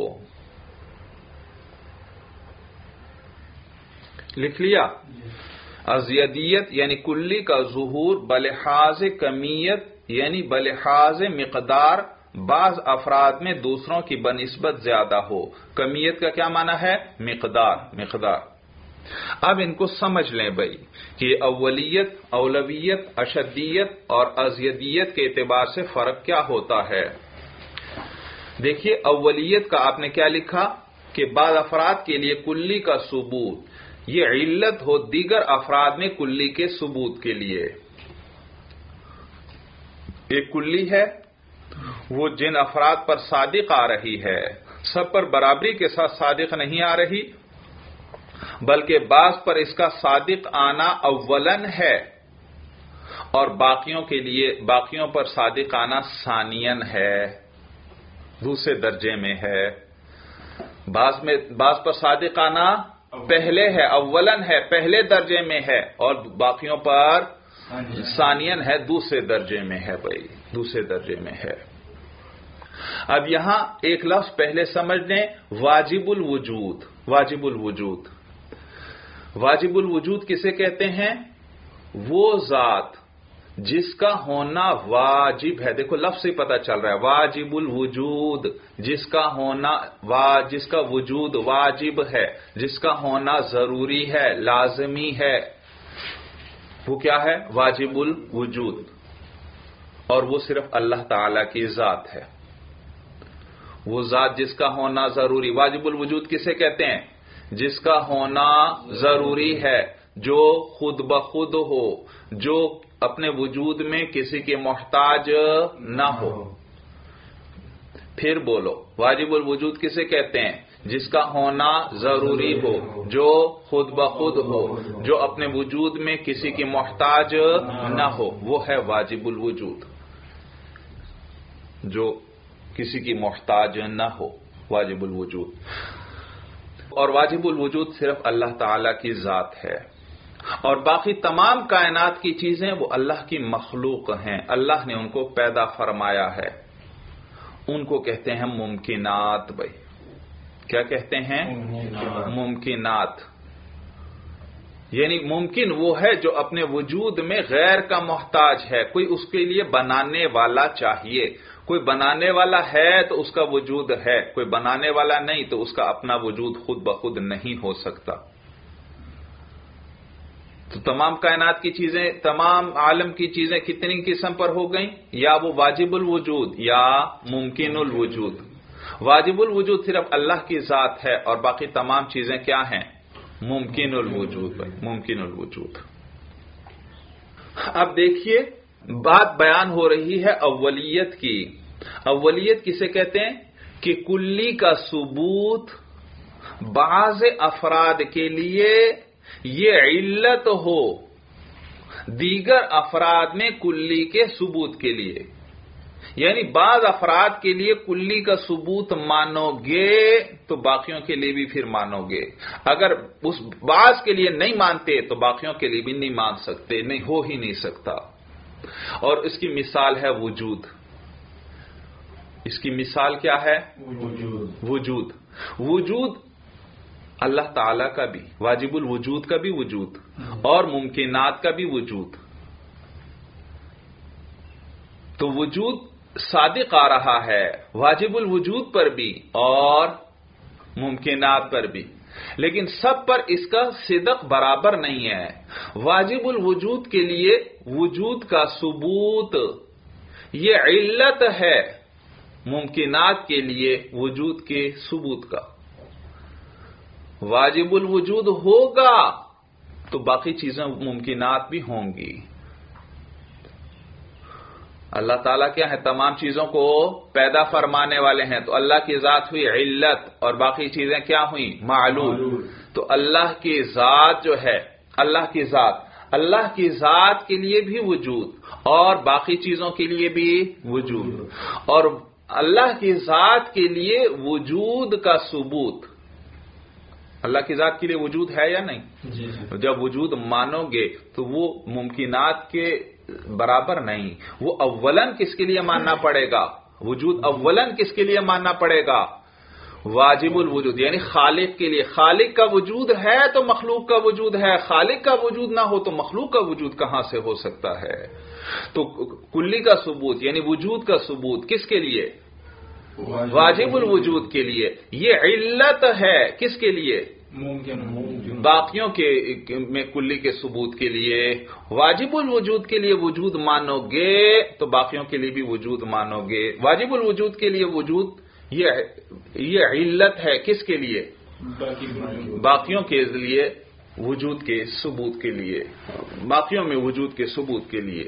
Speaker 1: لکھ لیا؟ ازیدیت یعنی کلی کا ظہور بلحاظ کمیت، یعنی بلحاظ مقدار بعض افراد میں دوسروں کی بنسبت زیادہ ہو. کمیت کا کیا معنی ہے؟ مقدار، مقدار. اب ان کو سمجھ لیں بھائی کہ اولیت، اولویت، اشدیت اور ازیدیت کے اعتبار سے فرق کیا ہوتا ہے. دیکھیے اولیت کا آپ نے کیا لکھا کہ بعض افراد کے لیے کلی کا ثبوت یہ علت ہو دیگر افراد میں کلی کے ثبوت کے لیے. ایک کلی ہے وہ جن افراد پر صادق آ رہی ہے، سب پر برابری کے ساتھ صادق نہیں آ رہی، بلکہ بعض پر اس کا صادق آنا اولن ہے اور باقیوں پر صادق آنا ثانین ہے، دوسرے درجے میں ہے. بعض پر صادق آنا پہلے ہے، اولن ہے، پہلے درجے میں ہے، اور باقیوں پر ثانین ہے، دوسرے درجے میں ہے. بھائی دوسرے درجے میں ہے. اب یہاں ایک لفظ پہلے سمجھ لیں، واجب الوجود. واجب الوجود، واجب الوجود کسے کہتے ہیں؟ وہ ذات جس کا ہونا واجب ہے، دیکھو لفظ سے پتہ چل رہا ہے، واجب الوجود، جس کا ہونا جس کا وجود واجب ہے، جس کا ہونا ضروری ہے، لازمی ہے، وہ کیا ہے؟ واجب الوجود، اور وہ صرف اللہ تعالی کی ذات ہے۔ وہ ذات جس کا ہونا ضروری، واجب الوجود کسے کہتے ہیں؟ جس کا ہونا ضروری ہے، جو خود بخود ہو، جو اپنے وجود میں کسی کے محتاج نہ ہو۔ پھر بولو، واجب الوجود کسے کہتے ہیں؟ جس کا ہونا ضروری ہو، جو خود بخود ہو، جو اپنے وجود میں کسی کی محتاج نہ ہو، وہ ہے واجب الوجود، جو کسی کی محتاج نہ ہو، واجب الوجود۔ اور واجب الوجود صرف اللہ تعالی کی ذات ہے، اور باقی تمام کائنات کی چیزیں وہ اللہ کی مخلوق ہیں، اللہ نے ان کو پیدا فرمایا ہے۔ ان کو کہتے ہیں ممکنات۔ بھائی کیا کہتے ہیں؟ ممکنات، یعنی ممکن وہ ہے جو اپنے وجود میں غیر کا محتاج ہے، کوئی اس کے لیے بنانے والا چاہیے، کوئی بنانے والا ہے تو اس کا وجود ہے، کوئی بنانے والا نہیں تو اس کا اپنا وجود خود بخود نہیں ہو سکتا۔ تو تمام کائنات کی چیزیں، تمام عالم کی چیزیں کتنی قسم پر ہو گئیں؟ یا وہ واجب الوجود یا ممکن الوجود۔ واجب الوجود صرف اللہ کی ذات ہے، اور باقی تمام چیزیں کیا ہیں؟ ممکن الوجود، ممکن الوجود۔ اب دیکھیے بات بیان ہو رہی ہے اولیت کی۔ اولیت کسے کہتے ہیں؟ کہ کلی کا ثبوت بعض افراد کے لیے یہ علت ہو دیگر افراد میں کلی کے ثبوت کے لیے، یعنی بعض افراد کے لیے کلی کا ثبوت مانو گے تو باقیوں کے لیے بھی پھر مانو گے، اگر اس بعض کے لیے نہیں مانتے تو باقیوں کے لیے بھی نہیں مان سکتے، نہیں ہو ہی نہیں سکتا۔ اور اس کی مثال ہے وجود۔ اس کی مثال کیا ہے؟ وجود۔ وجود اللہ تعالی کا بھی، واجب الوجود کا بھی وجود، اور ممکنات کا بھی وجود۔ تو وجود صادق آ رہا ہے واجب الوجود پر بھی اور ممکنات پر بھی، لیکن سب پر اس کا صدق برابر نہیں ہے۔ واجب الوجود کے لیے وجود کا ثبوت یہ علت ہے، ممکنات کے لیے وجود کے ثبوت کا۔ واجب الوجود ہوگا تو باقی چیزیں ممکنات بھی ہوں گی۔ اللہ تعالیٰ کیا ہے؟ تمام چیزوں کو پیدا فرمانے والے ہیں، تو اللہ کی ذات ہوئی علت اور باقی چیزیں کیا ہوئیں؟ معلول۔ تو اللہ کی ذات جو ہے، اللہ کی ذات کے لیے بھی وجود اور باقی چیزوں کے لیے بھی وجود، اور اللہ کی ذات کے لیے وجود کا ثبوت۔ اللہ کی ذات کے لیے وجود ہے یا نہیں؟ جب وجود مانو گے تو وہ ممکنات کے برابر نہیں۔ وہ اولاً کس کے لیے ماننا پڑے گا؟ وجود اولاً کس کے لیے ماننا پڑے گا؟ واجب الوجود، یعنی خالق کے لیے۔ خالق کا وجود ہے تو مخلوق کا وجود ہے، خالق کا وجود نہ ہو تو مخلوق کا وجود کہاں سے ہو سکتا ہے؟ تو کلی کا ثبوت یعنی وجود کا ثبوت کس کے لیے؟ واجب الوجود کے لیے۔ یہ علت ہے کس کے لیے؟ باقیوں کے میں کلی کے ثبوت کے لیے۔ واجب الوجود کے لیے وجود مانو گے تو باقیوں کے لیے بھی وجود مانو گے۔ واجب الوجود کے لیے وجود یہ علت ہے کس کے لیے؟ باقیوں کے لیے وجود کے ثبوت کے لیے، باقیوں میں وجود کے ثبوت کے لیے۔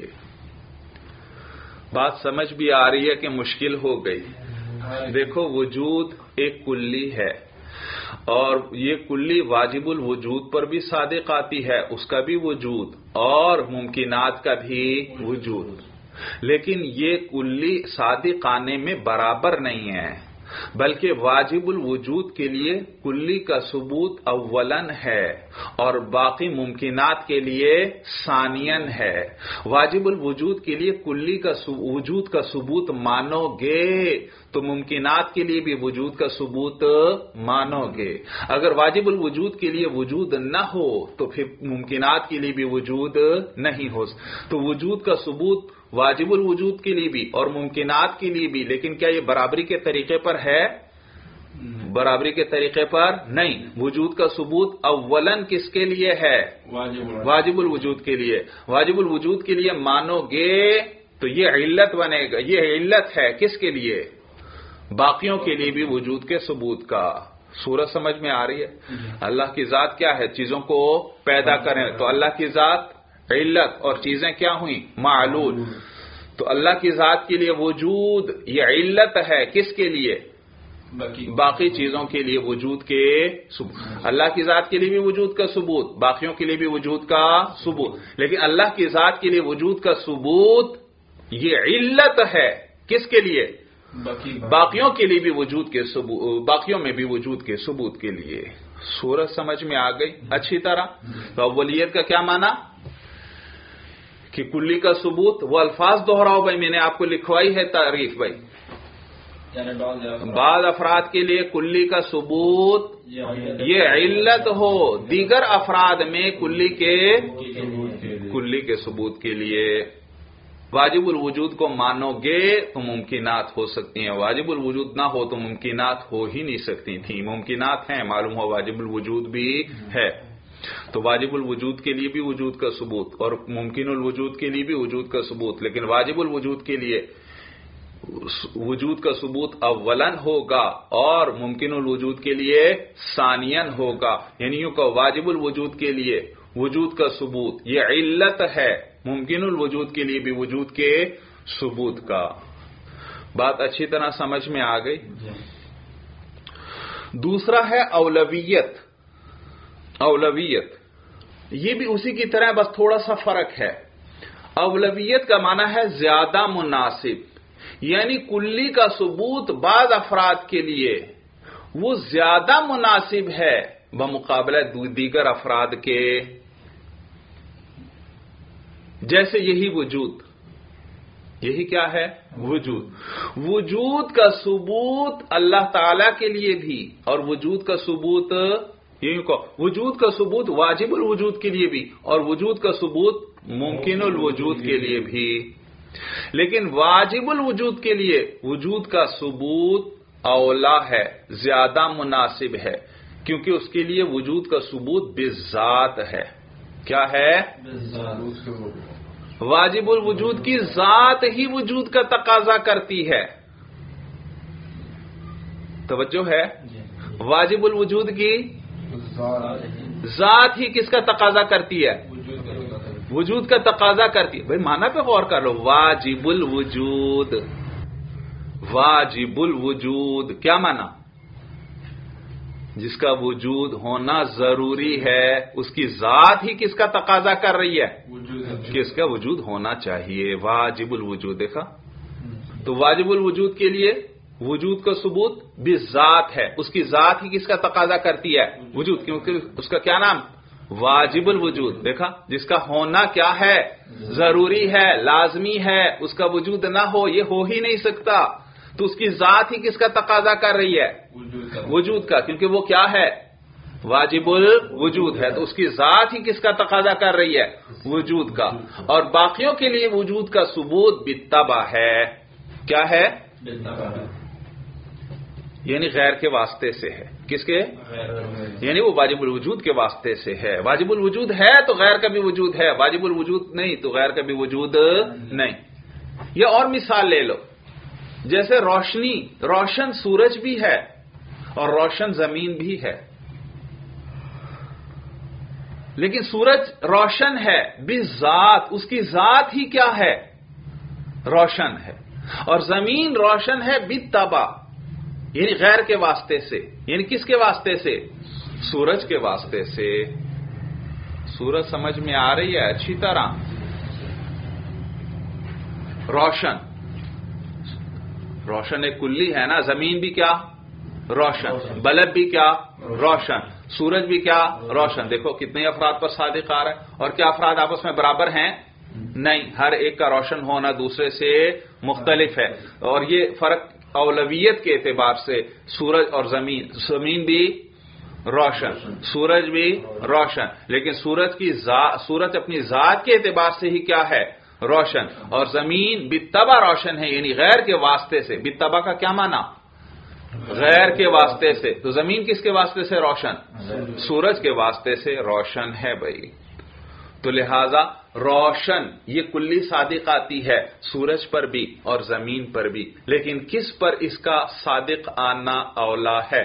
Speaker 1: بات سمجھ بھی آ رہی ہے کہ مشکل ہو گئی؟ دیکھو وجود ایک کلی ہے، اور یہ کلی واجب الوجود پر بھی صادق آتی ہے، اس کا بھی وجود اور ممکنات کا بھی وجود، لیکن یہ کلی صادق آنے میں برابر نہیں ہے۔ بلکہ واجب الوجود کے لیے کلی کا ثبوت اولن ہے اور باقی ممکنات کے لیے ثانین ہے. واجب الوجود کے لیے کلی کا وجود کا ثبوت مانو گے تو ممکنات کے لیے بھی وجود کا ثبوت مانو گے. اگر واجب الوجود کے لیے وجود نہ ہو تو پھر ممکنات کے لیے بھی وجود نہیں ہو. تو وجود کا ثبوت واجب الوجود کے لیے بھی اور ممکنات کے لیے بھی، لیکن کیا یہ برابری کے طریقے پر ہے؟ برابری کے طریقے پر نہیں. وجود کا ثبوت اولن کس کے لیے ہے؟ واجب الوجود کے لیے. واجب الوجود کے لیے مانو گے تو یہ علت بنے گا. یہ علت ہے کس کے لیے؟ باقیوں کے لیے بھی وجود کے ثبوت کا. صورت سمجھ میں آ رہی ہے؟ اللہ کی ذات کیا ہے؟ چیزوں کو پیدا کریں. تو اللہ کی ذات علت اور چیزیں کیا ہوئیں؟ معلول. تو اللہ کی ذات کے لیے وجود یہ علت ہے کس کے لیے؟ باقی چیزوں کے لیے وجود کے ثبوت. اللہ کی ذات کے لیے بھی وجود کا ثبوت، باقیوں کے لیے بھی وجود کا ثبوت. لیکن اللہ کی ذات کے لیے وجود کا ثبوت یہ علت ہے کس کے لیے؟ باقیوں کے لیے بھی وجود کے ثبوت، باقیوں میں بھی وجود کے ثبوت کے لیے. صورت سمجھ میں آ گئی اچھی طرح؟ تو اولیت کا کیا معنی کہ کلی کا ثبوت. وہ الفاظ دوہراؤ بھائی، میں نے آپ کو لکھوائی ہے تعریف بھائی. بعض افراد کے لیے کلی کا ثبوت یہ علت ہو، دیگر افراد میں کلی کے ثبوت کے لیے. واجب الوجود کو مانو گے تو ممکنات ہو سکتی ہیں، واجب الوجود نہ ہو تو ممکنات ہو ہی نہیں سکتی تھیں. ممکنات ہیں، معلوم ہو واجب الوجود بھی ہے. تو واجب الوجود کے لیے بھی وجود کا ثبوت اور ممکن الوجود کے لیے بھی وجود کا ثبوت. لیکن واجب الوجود کے لیے وجود کا ثبوت اولن ہوگا اور ممکن الوجود کے لیے ثانین ہوگا. یعنی یوں کہ واجب الوجود کے لیے وجود کا ثبوت یہ علت ہے، ممکن الوجود کے لیے بھی وجود کے ثبوت کا. بات اچھی طرح سمجھ میں آ گئی؟ دوسرا ہے اولویت. اولویت یہ بھی اسی کی طرح، بس تھوڑا سا فرق ہے. اولویت کا معنی ہے زیادہ مناسب، یعنی کلی کا ثبوت بعض افراد کے لیے وہ زیادہ مناسب ہے بمقابلہ دیگر افراد کے. جیسے یہی وجود، یہی کیا ہے؟ وجود. وجود کا ثبوت اللہ تعالی کے لیے بھی اور وجود کا ثبوت یہی کو وجود کا ثبوت واجب الوجود کے لیے بھی اور وجود کا ثبوت ممکن الوجود کے لیے بھی. لیکن واجب الوجود کے لیے وجود کا ثبوت اولا ہے، زیادہ مناسب ہے، کیونکہ اس کے لیے وجود کا ثبوت بذات ہے. کیا ہے؟ واجب الوجود کی ذات ہی وجود کا تقاضا کرتی ہے. توجہ ہے؟ واجب الوجود کی ذات ہی کس کا تقاضا کرتی ہے؟ وجود کا تقاضا کرتی ہے. بھائی معنی پہ غور کر لو. واجب الوجود، واجب الوجود کیا معنی؟ جس کا وجود ہونا ضروری ہے، اس کی ذات ہی کس کا تقاضا کر رہی ہے؟ کس کا وجود ہونا چاہیے. واجب الوجود. دیکھا؟ تو واجب الوجود کے لیے وجود کا ثبوت بذات ہے، اس کی ذات ہی کس کا تقاضا کرتی ہے؟ وجود. کیونکہ اس کا کیا نام؟ واجب الوجود. دیکھا؟ جس کا ہونا کیا ہے؟ ضروری ہے، لازمی ہے. اس کا وجود نہ ہو یہ ہو ہی نہیں سکتا. تو اس کی ذات ہی کس کا تقاضا کر رہی ہے؟ وجود کا. کیونکہ وہ کیا ہے؟ واجب الوجود ہے. تو اس کی ذات ہی کس کا تقاضا کر رہی ہے؟ وجود کا. اور باقیوں کے لیے وجود کا ثبوت بالطبع ہے. کیا ہے؟ یعنی غیر کے واسطے سے ہے. کس کے؟ یعنی وہ واجب الوجود کے واسطے سے ہے. واجب الوجود ہے تو غیر کا بھی وجود ہے، واجب الوجود نہیں تو غیر کا بھی وجود نہیں. یہ اور مثال لے لو. جیسے روشنی، روشن سورج بھی ہے اور روشن زمین بھی ہے. لیکن سورج روشن ہے بذات، اس کی ذات ہی کیا ہے؟ روشن ہے. اور زمین روشن ہے بالطبع، یعنی غیر کے واسطے سے. یعنی کس کے واسطے سے؟ سورج کے واسطے سے. سورج سمجھ میں آ رہی ہے اچھی طرح؟ روشن روشن ایک کلی ہے نا. زمین بھی کیا روشن, بلب بھی کیا روشن, سورج بھی کیا روشن. دیکھو کتنے افراد پر صادق آ رہا ہے. اور کیا افراد آپس میں برابر ہیں؟ نہیں, ہر ایک کا روشن ہونا دوسرے سے مختلف ہے. اور یہ فرق اولویت کے اعتبار سے سورج اور زمین بھی روشن, سورج بھی روشن, لیکن سورج اپنی ذات کے اعتبار سے ہی کیا ہے روشن, اور زمین بالطبع روشن ہے, یعنی غیر کے واسطے سے. بالطبع کا کیا معنی؟ غیر کے واسطے سے. تو زمین کس کے واسطے سے روشن؟ سورج کے واسطے سے روشن ہے بھائی. تو لہذا روشن یہ کلی صادق آتی ہے سورج پر بھی اور زمین پر بھی, لیکن کس پر اس کا صادق آنا اولا ہے؟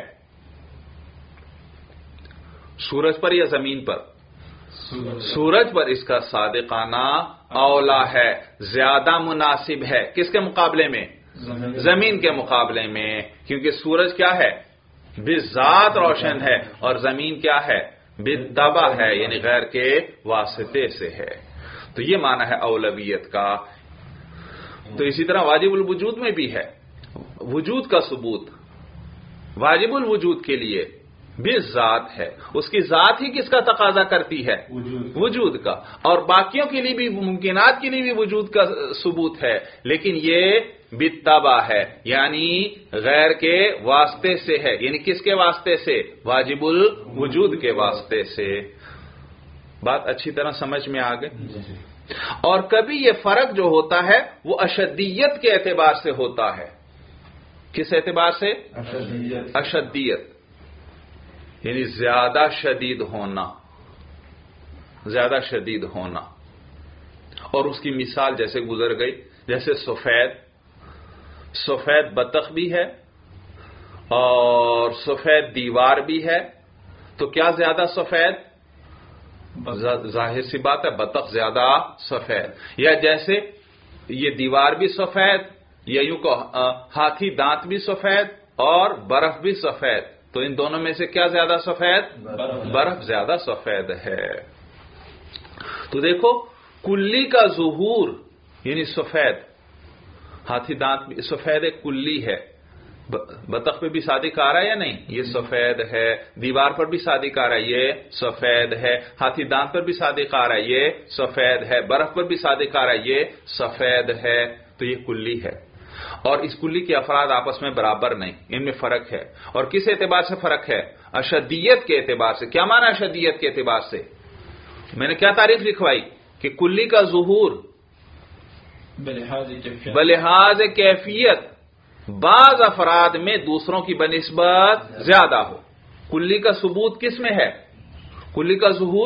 Speaker 1: سورج پر یا زمین پر؟ سورج پر اس کا صادق آنا اولا ہے, زیادہ مناسب ہے. کس کے مقابلے میں؟ زمین کے مقابلے میں, کیونکہ سورج کیا ہے بذات روشن ہے اور زمین کیا ہے بالطبع ہے, یعنی غیر کے واسطے سے ہے. تو یہ معنی ہے اولویت کا. تو اسی طرح واجب الوجود میں بھی ہے وجود کا ثبوت. واجب الوجود کے لیے بھی ذات ہے, اس کی ذات ہی کس کا تقاضا کرتی ہے؟ وجود کا. اور باقیوں کے لیے بھی, ممکنات کے لیے بھی وجود کا ثبوت ہے, لیکن یہ بالطبع ہے, یعنی غیر کے واسطے سے ہے. یعنی کس کے واسطے سے؟ واجب الوجود کے واسطے سے. بات اچھی طرح سمجھ میں آ گئی. اور کبھی یہ فرق جو ہوتا ہے وہ اشدیت کے اعتبار سے ہوتا ہے. کس اعتبار سے؟ اشدیت, یعنی زیادہ شدید ہونا, زیادہ شدید ہونا. اور اس کی مثال جیسے گزر گئی, جیسے سفید بطخ بھی ہے اور سفید دیوار بھی ہے. تو کیا زیادہ سفید؟ ظاہر سی بات ہے بطخ زیادہ سفید. یا جیسے یہ دیوار بھی سفید, یا یوں کہ ہاتھی دانت بھی سفید اور برف بھی سفید. تو ان دونوں میں سے کیا زیادہ سفید؟ برف زیادہ سفید ہے. تو دیکھو کلی کا ظہور یعنی سفید, ہاتھی دانت سفید ایک کلی ہے. بطخ پہ بھی صادق آ رہا ہے یا نہیں؟ یہ سفید ہے. دیوار پر بھی صادق آ رہا ہے, یہ سفید ہے. ہاتھی دانت پر بھی صادق آ رہا ہے, یہ سفید ہے. برف پر بھی صادق آ رہا ہے, یہ سفید ہے. تو یہ کلی ہے, اور اس کلی کے افراد آپس میں برابر نہیں, ان میں فرق ہے. اور کس اعتبار سے فرق ہے؟ اشدیت کے اعتبار سے. کیا معنی اشدیت کے اعتبار سے؟ میں نے کیا تعریف لکھوائی کہ کلی کا ظہور بلحاظ کیفیت بعض افراد میں دوسروں کی بنسبت زیادہ ہو. کلی کا ثبوت کس میں ہے؟ کلی کا ظہور,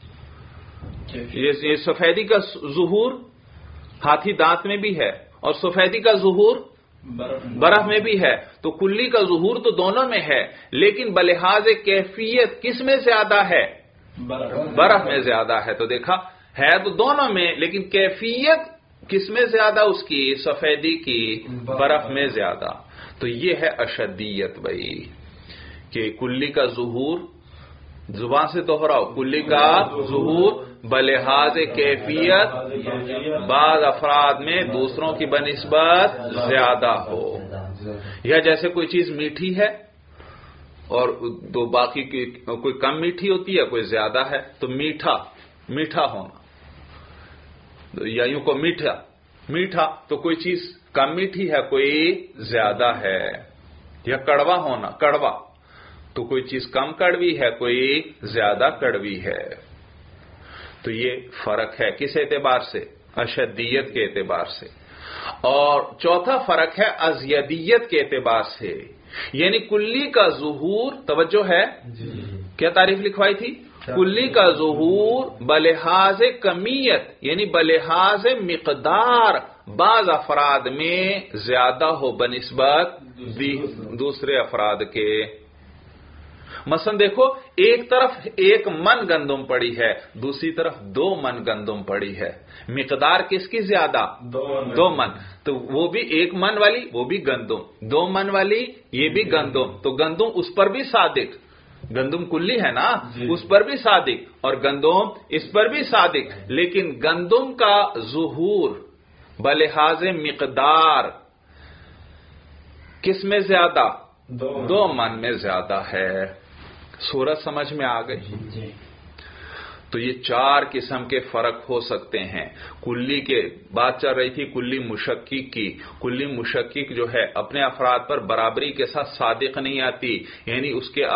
Speaker 1: یہ سفیدی کا ظہور ہاتھی دانت میں بھی ہے اور سفیدی کا ظہور برف میں بھی ہے. تو کلی کا ظہور تو دونوں میں ہے, لیکن بلحاظ کیفیت کس میں زیادہ ہے؟ برف میں زیادہ ہے. تو دیکھا ہے تو دونوں میں, لیکن کیفیت کس میں زیادہ اس کی؟ سفیدی کی, برف میں زیادہ. تو یہ ہے اشدیت بھائی, کہ کلی کا ظہور, زبان سے دوہراؤ, کلی کا ظہور بلحاظ کیفیت بعض افراد میں دوسروں کی بنسبت زیادہ ہو. یا جیسے کوئی چیز میٹھی ہے اور دو باقی کی کوئی کم میٹھی ہوتی ہے, کوئی زیادہ ہے, تو میٹھا ہونا, یا یوں کو میٹھا تو کوئی چیز کم میٹھی ہے, کوئی زیادہ ہے. یا کڑوا ہونا, کڑوا تو کوئی چیز کم کڑوی ہے, کوئی زیادہ کڑوی ہے. تو یہ فرق ہے کس اعتبار سے؟ اشدیت کے اعتبار سے. اور چوتھا فرق ہے ازیدیت کے اعتبار سے, یعنی کلی کا ظہور, توجہ ہے کیا تعریف لکھوائی تھی؟ کلی کا ظہور بلحاظ کمیت یعنی بلحاظ مقدار بعض افراد میں زیادہ ہو بنسبت دوسرے افراد کے. مثلا دیکھو, ایک طرف 1 من گندم پڑی ہے, دوسری طرف 2 من گندم پڑی ہے. مقدار کس کی زیادہ؟ 2 من. تو وہ بھی 1 من والی, وہ بھی گندم. 2 من والی, یہ بھی گندم. تو گندم اس پر بھی صادق, گندم کلی ہے نا, اس پر بھی صادق, اور گندم اس پر بھی صادق. لیکن گندم کا ظہور بلحاظ مقدار کس میں زیادہ؟ دو من میں زیادہ ہے۔ صورت سمجھ میں آ گئی؟ تو یہ چار قسم کے فرق ہو سکتے ہیں۔ کلی کے بات چل رہی تھی کلی مشکک کی۔ کلی مشکک جو ہے اپنے افراد پر برابری کے ساتھ صادق نہیں آتی، یعنی اس کے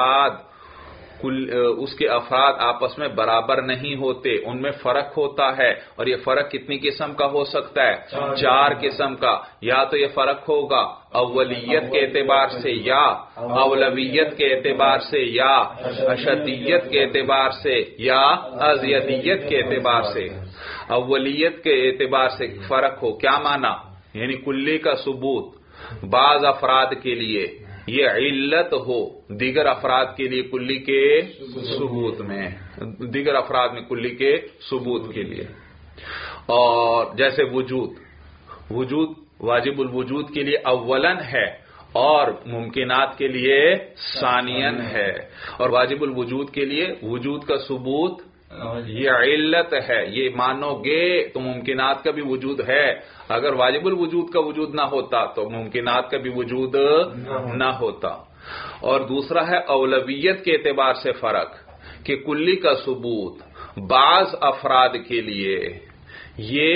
Speaker 1: افراد آپس میں برابر نہیں ہوتے، ان میں فرق ہوتا ہے۔ اور یہ فرق کتنی قسم کا ہو سکتا ہے؟ چار قسم کا۔ یا تو یہ فرق ہوگا اولیت کے اعتبار سے، یا اولویت کے اعتبار سے، یا اشدیت کے اعتبار سے، یا ازیدیت کے اعتبار سے۔ اولیت کے اعتبار سے فرق ہو، کیا معنی؟ یعنی کلی کا ثبوت بعض افراد کے لیے یہ علت ہو دیگر افراد کے لیے کلی کے ثبوت میں، دیگر افراد میں کلی کے ثبوت کے لیے۔ اور جیسے وجود واجب الوجود کے لیے اولن ہے اور ممکنات کے لیے ثانین ہے، اور واجب الوجود کے لیے وجود کا ثبوت یہ علت ہے، یہ مانو گے تو ممکنات کا بھی وجود ہے۔ اگر واجب الوجود کا وجود نہ ہوتا تو ممکنات کا بھی وجود نہ ہوتا۔ اور دوسرا ہے اولویت کے اعتبار سے فرق، کہ کلی کا ثبوت بعض افراد کے لیے یہ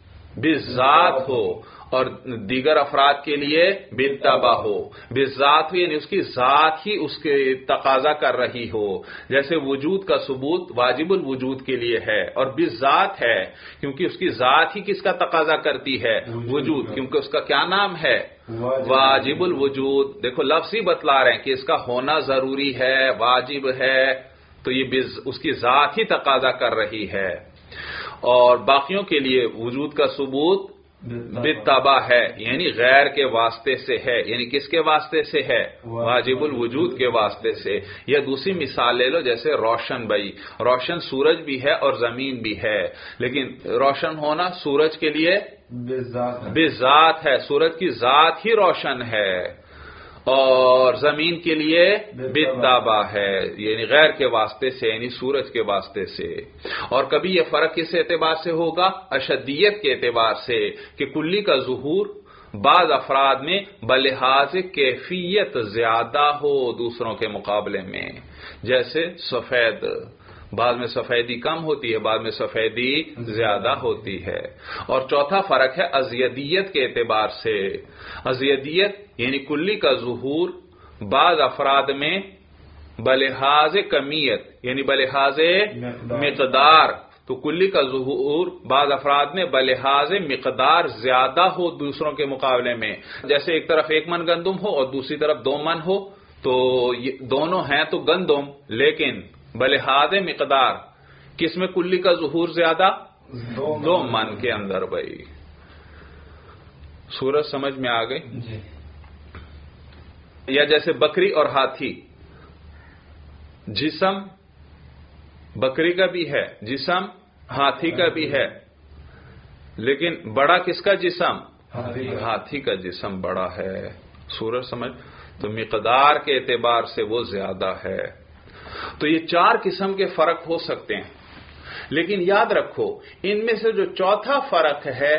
Speaker 1: بذات ہو اور دیگر افراد کے لیے بالتبع ہو۔ بالذات یعنی اس کی ذات ہی اس کے تقاضا کر رہی ہو، جیسے وجود کا ثبوت واجب الوجود کے لیے ہے اور بالذات ہے، کیونکہ اس کی ذات ہی کس کا تقاضا کرتی ہے؟ وجود، کیونکہ اس کا کیا نام ہے؟ واجب الوجود۔ دیکھو لفظ ہی بتلا رہے ہیں کہ اس کا ہونا ضروری ہے، واجب ہے، تو یہ اس کی ذات ہی تقاضا کر رہی ہے۔ اور باقیوں کے لیے وجود کا ثبوت بالتبع ہے، یعنی غیر کے واسطے سے ہے۔ یعنی کس کے واسطے سے ہے؟ واجب الوجود کے واسطے سے۔ یا دوسری مثال لے لو، جیسے روشن بھائی، روشن سورج بھی ہے اور زمین بھی ہے، لیکن روشن ہونا سورج کے لیے بذات ہے، سورج کی ذات ہی روشن ہے، اور زمین کے لیے بالتبع ہے، یعنی غیر کے واسطے سے، یعنی سورج کے واسطے سے۔ اور کبھی یہ فرق کس اعتبار سے ہوگا؟ اشدیت کے اعتبار سے، کہ کلی کا ظہور بعض افراد میں بلحاظ کیفیت زیادہ ہو دوسروں کے مقابلے میں، جیسے سفید، بعض میں سفیدی کم ہوتی ہے، بعض میں سفیدی زیادہ ہوتی ہے۔ اور چوتھا فرق ہے ازیدیت کے اعتبار سے۔ ازیدیت یعنی کلی کا ظہور بعض افراد میں بلحاظ کمیت، یعنی بلحاظ مقدار، تو کلی کا ظہور بعض افراد میں بلحاظ مقدار زیادہ ہو دوسروں کے مقابلے میں، جیسے ایک طرف 1 من گندم ہو اور دوسری طرف 2 من ہو، تو دونوں ہیں تو گندم، لیکن بلحاظ مقدار کس میں کلی کا ظہور زیادہ؟ 2 من کے اندر۔ بھائی صورت سمجھ میں آ گئی؟ یا جیسے بکری اور ہاتھی، جسم بکری کا بھی ہے، جسم ہاتھی کا بھی ہے، لیکن بڑا کس کا جسم؟ ہاتھی کا جسم بڑا ہے۔ صورت سمجھ؟ تو مقدار کے اعتبار سے وہ زیادہ ہے۔ تو یہ 4 قسم کے فرق ہو سکتے ہیں، لیکن یاد رکھو ان میں سے جو چوتھا فرق ہے،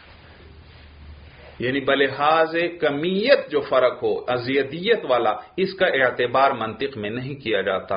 Speaker 1: یعنی بلحاظ کمیت جو فرق ہو، ازیدیت والا، اس کا اعتبار منطق میں نہیں کیا جاتا۔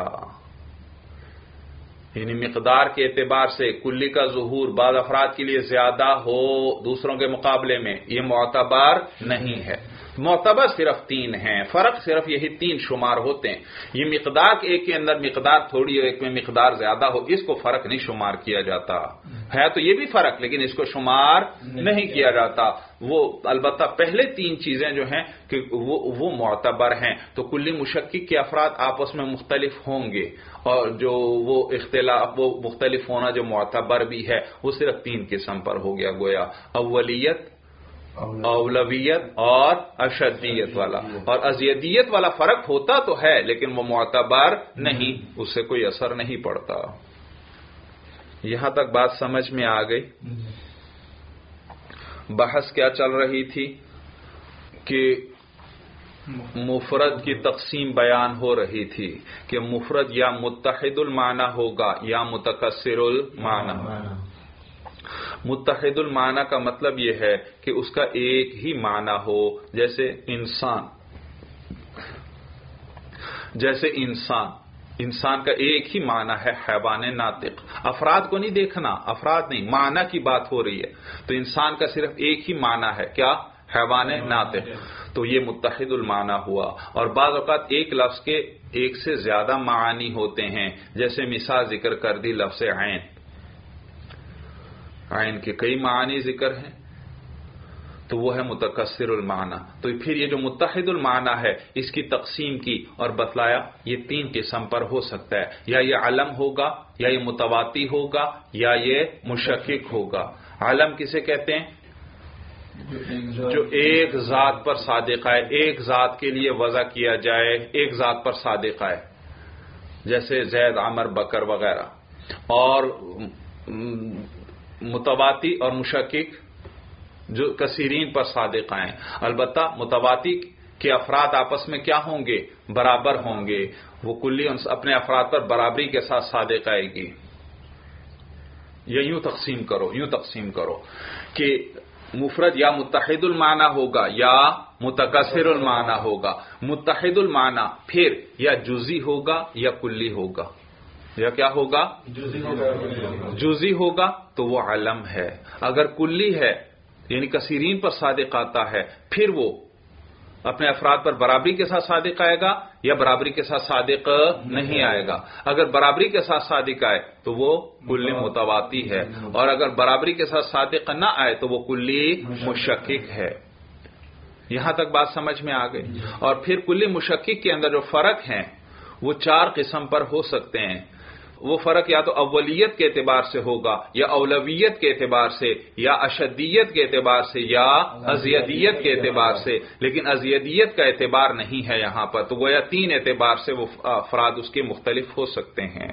Speaker 1: یعنی مقدار کے اعتبار سے کلی کا ظہور بعض افراد کے لیے زیادہ ہو دوسروں کے مقابلے میں، یہ معتبر نہیں ہے۔ معتبر صرف 3 ہیں، فرق صرف یہی 3 شمار ہوتے ہیں۔ یہ مقدار ایک کے اندر مقدار تھوڑی ہو، ایک میں مقدار زیادہ ہو، اس کو فرق نہیں شمار کیا جاتا ہے، تو یہ بھی فرق، لیکن اس کو شمار نہیں کیا جاتا۔ وہ البتہ پہلے 3 چیزیں جو ہیں کہ وہ معتبر ہیں، تو کلی مشکک کے افراد آپس میں مختلف ہوں گے، اور جو وہ اختلاف، وہ مختلف ہونا جو معتبر بھی ہے، وہ صرف 3 قسم پر ہو گیا، گویا اولیت، اولویت اور اشدیت والا۔ اور ازیدیت والا فرق ہوتا تو ہے، لیکن وہ معتبر نہیں، اس سے کوئی اثر نہیں پڑتا۔ یہاں تک بات سمجھ میں آ گئی؟ بحث کیا چل رہی تھی کہ مفرد کی تقسیم بیان ہو رہی تھی کہ مفرد یا متحد المعنی ہوگا یا متکثر المعنی۔ متحد المعنی کا مطلب یہ ہے کہ اس کا ایک ہی معنی ہو، جیسے انسان کا ایک ہی معنی ہے حیوان ناطق. افراد کو نہیں دیکھنا، افراد نہیں، معنی کی بات ہو رہی ہے. تو انسان کا صرف ایک ہی معنی ہے، کیا؟ حیوان ناطق. تو یہ متحد المعنی ہوا. اور بعض اوقات ایک لفظ کے ایک سے زیادہ معانی ہوتے ہیں، جیسے مثال ذکر کر دی لفظ عین کے کئی معانی ذکر ہیں، تو وہ ہے متکثر المعنی. تو پھر یہ جو متحد المعنی ہے اس کی تقسیم کی اور بتلایا یہ 3 قسم پر ہو سکتا ہے، یا یہ علم ہوگا، یا یہ متواتی ہوگا، یا یہ مشکک ہوگا. علم کسے کہتے ہیں؟ جو ایک ذات پر صادق ہے، ایک ذات کے لیے وضع کیا جائے، ایک ذات پر صادق ہے، جیسے زید، عمر، بکر وغیرہ. اور متواتی اور مشکک جو کثیرین پر صادق آئیں. البتہ متواتی کے افراد آپس میں کیا ہوں گے؟ برابر ہوں گے. وہ کلی اپنے افراد پر برابری کے ساتھ صادق آئے گی. یوں تقسیم کرو کہ مفرد یا متحد المعنی ہوگا یا متکثر المعنی ہوگا. متحد المعنی پھر یا جزئی ہوگا یا کلی ہوگا. یا کیا ہوگا؟ جزئی ہوگا تو وہ علم ہے. اگر کلی ہے یعنی کثیرین پر صادق آتا ہے، پھر وہ اپنے افراد پر برابری کے ساتھ صادق آئے گا یا برابری کے ساتھ صادق نہیں آئے گا. اگر برابری کے ساتھ صادق آئے تو وہ کلی متواتی ہے، اور اگر برابری کے ساتھ صادق نہ آئے تو وہ کلی مشکک ہے. یہاں تک بات سمجھ میں آ گئی. اور پھر کلی مشکک کے اندر جو فرق ہیں وہ 4 قسم پر ہو سکتے ہیں. وہ فرق یا تو اولیت کے اعتبار سے ہوگا، یا اولویت کے اعتبار سے، یا اشدیت کے اعتبار سے، یا ازیدیت کے اعتبار سے. لیکن ازیدیت کا اعتبار نہیں ہے یہاں پر. تو گویا 3 اعتبار سے وہ افراد اس کے مختلف ہو سکتے ہیں.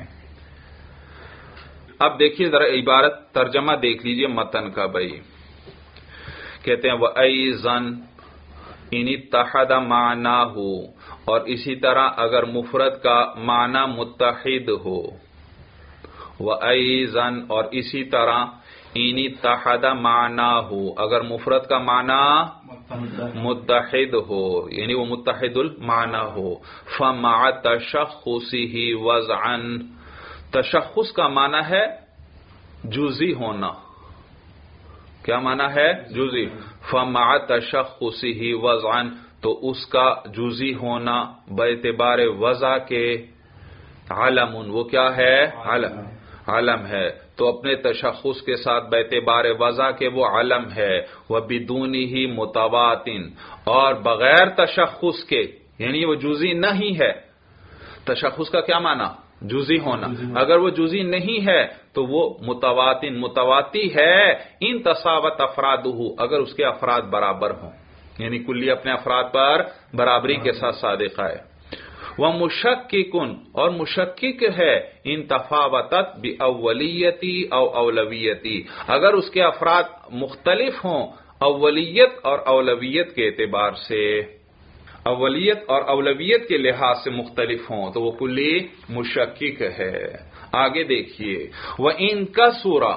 Speaker 1: اب دیکھیے ذرا عبارت ترجمہ دیکھ لیجئے متن کا. بھائی کہتے ہیں وَأَيْضًا إِنِ اتَّحَدَ مَعْنَاهُ، اور اسی طرح اگر مفرد کا معنی متحد ہو. وَأَيْضًا، اور اسی طرح إِنِ اتَّحَدَ مَعْنَاهُ، اگر مفرد کا معنی متحد ہو یعنی وہ متحد المعنی ہو. فَمَعَ تَشَخُّصِهِ وَضْعًا، تشخص کا معنی ہے جزئی ہونا. کیا معنی ہے؟ جزئی. فَمَعَ تَشَخُّصِهِ وَضْعًا، تو اس کا جزئی ہونا باعتبار وضع کے علم، وہ کیا ہے؟ علم ہے. تو اپنے تشخص کے ساتھ باعتبار وضع کے وہ علم ہے. وَبِدُونِهِ مُتَوَاتٍ، اور بغیر تشخص کے یعنی وہ جزئی نہیں ہے. تشخص کا کیا معنی؟ جزئی ہونا. اگر وہ جزئی نہیں ہے تو وہ متواتی ہے. ان تساوت افرادہ، اگر اس کے افراد برابر ہوں یعنی کلی اپنے افراد پر برابری کے ساتھ صادق ہے. وَمُشَكِّكٌ، اور مشکک ہے ان تفاوتت بِأَوَّلِيَّتِ او اولویتی، اگر اس کے افراد مختلف ہوں اولیت اور اولویت کے اعتبار سے، اولیت اور اولویت کے لحاظ سے مختلف ہوں تو وہ کلی مشکک ہے. آگے دیکھیے وَإِن كَثُرَ،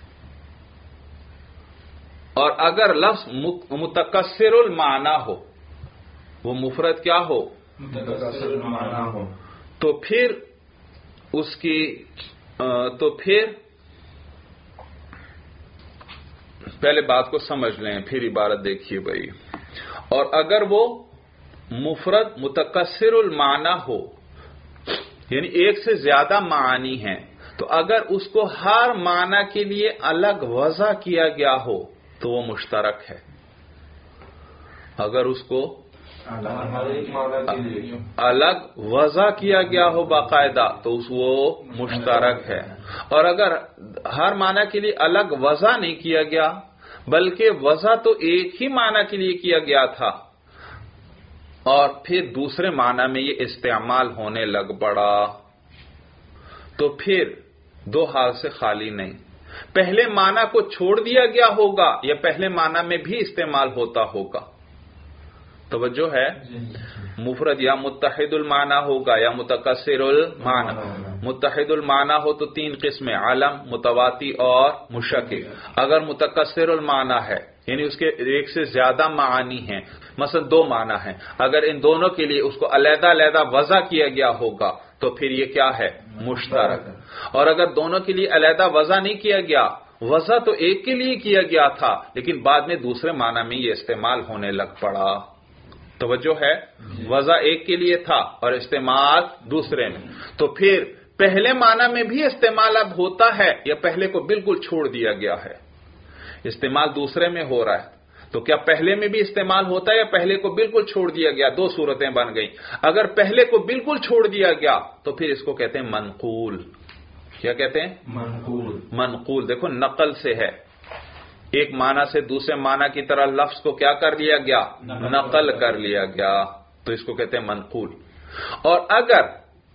Speaker 1: اور اگر لفظ متکثر المعنی ہو، وہ مفرد کیا ہو؟ متکثر المعنی ہو، تو پھر اس کی پہلے بات کو سمجھ لیں پھر عبارت دیکھیے بھائی. اور اگر وہ مفرد متکثر المعنی ہو یعنی ایک سے زیادہ معانی ہیں، تو اگر اس کو ہر معنی کے لیے الگ وضع کیا گیا ہو تو وہ مشترک ہے. اگر اس کو الگ وضع کیا گیا ہو باقاعدہ تو وہ مشترک ہے. اور اگر ہر معنی کے لیے الگ وضع نہیں کیا گیا بلکہ وضع تو ایک ہی معنی کے لیے کیا گیا تھا اور پھر دوسرے معنی میں یہ استعمال ہونے لگ پڑا، تو پھر 2 حال سے خالی نہیں. پہلے معنی کو چھوڑ دیا گیا ہوگا یا پہلے معنی میں بھی استعمال ہوتا ہوگا. توجہ ہے؟ मुफरद या मुत्तहिद माना होगा या मुतकस्सिर माना। मुत्तहिद माना हो तो तीन किस्में, आलम, मुतवाती और मुशक्किक। अगर मुतकस्सिर माना है यानी उसके एक से ज्यादा मानी हैं, मसलन दो माना है, अगर इन दोनों के लिए उसको अलहदा अलहदा वज़ा किया गया होगा तो फिर ये क्या है, मुश्तरक। और अगर दोनों के लिए अलहदा वज़ा नहीं किया गया, वज़ा तो एक के लिए किया गया था लेकिन बाद में दूसरे माना में ये इस्तेमाल होने लग पड़ा, तवज्जो है, वज़ा एक के लिए था और इस्तेमाल दूसरे में, तो फिर पहले माना में भी इस्तेमाल अब होता है या पहले को बिल्कुल छोड़ दिया गया है? इस्तेमाल दूसरे में हो रहा है तो क्या पहले में भी इस्तेमाल होता है या पहले को बिल्कुल छोड़ दिया गया? दो सूरतें बन गई। अगर पहले को बिल्कुल छोड़ दिया गया तो फिर इसको कहते हैं मनकूल। क्या कहते हैं? मनकूल। मनकूल देखो नकल से है, एक माना से दूसरे माना की तरह लफ्ज को क्या कर लिया गया, नकल कर लिया गया, तो इसको कहते हैं मनकूल। और अगर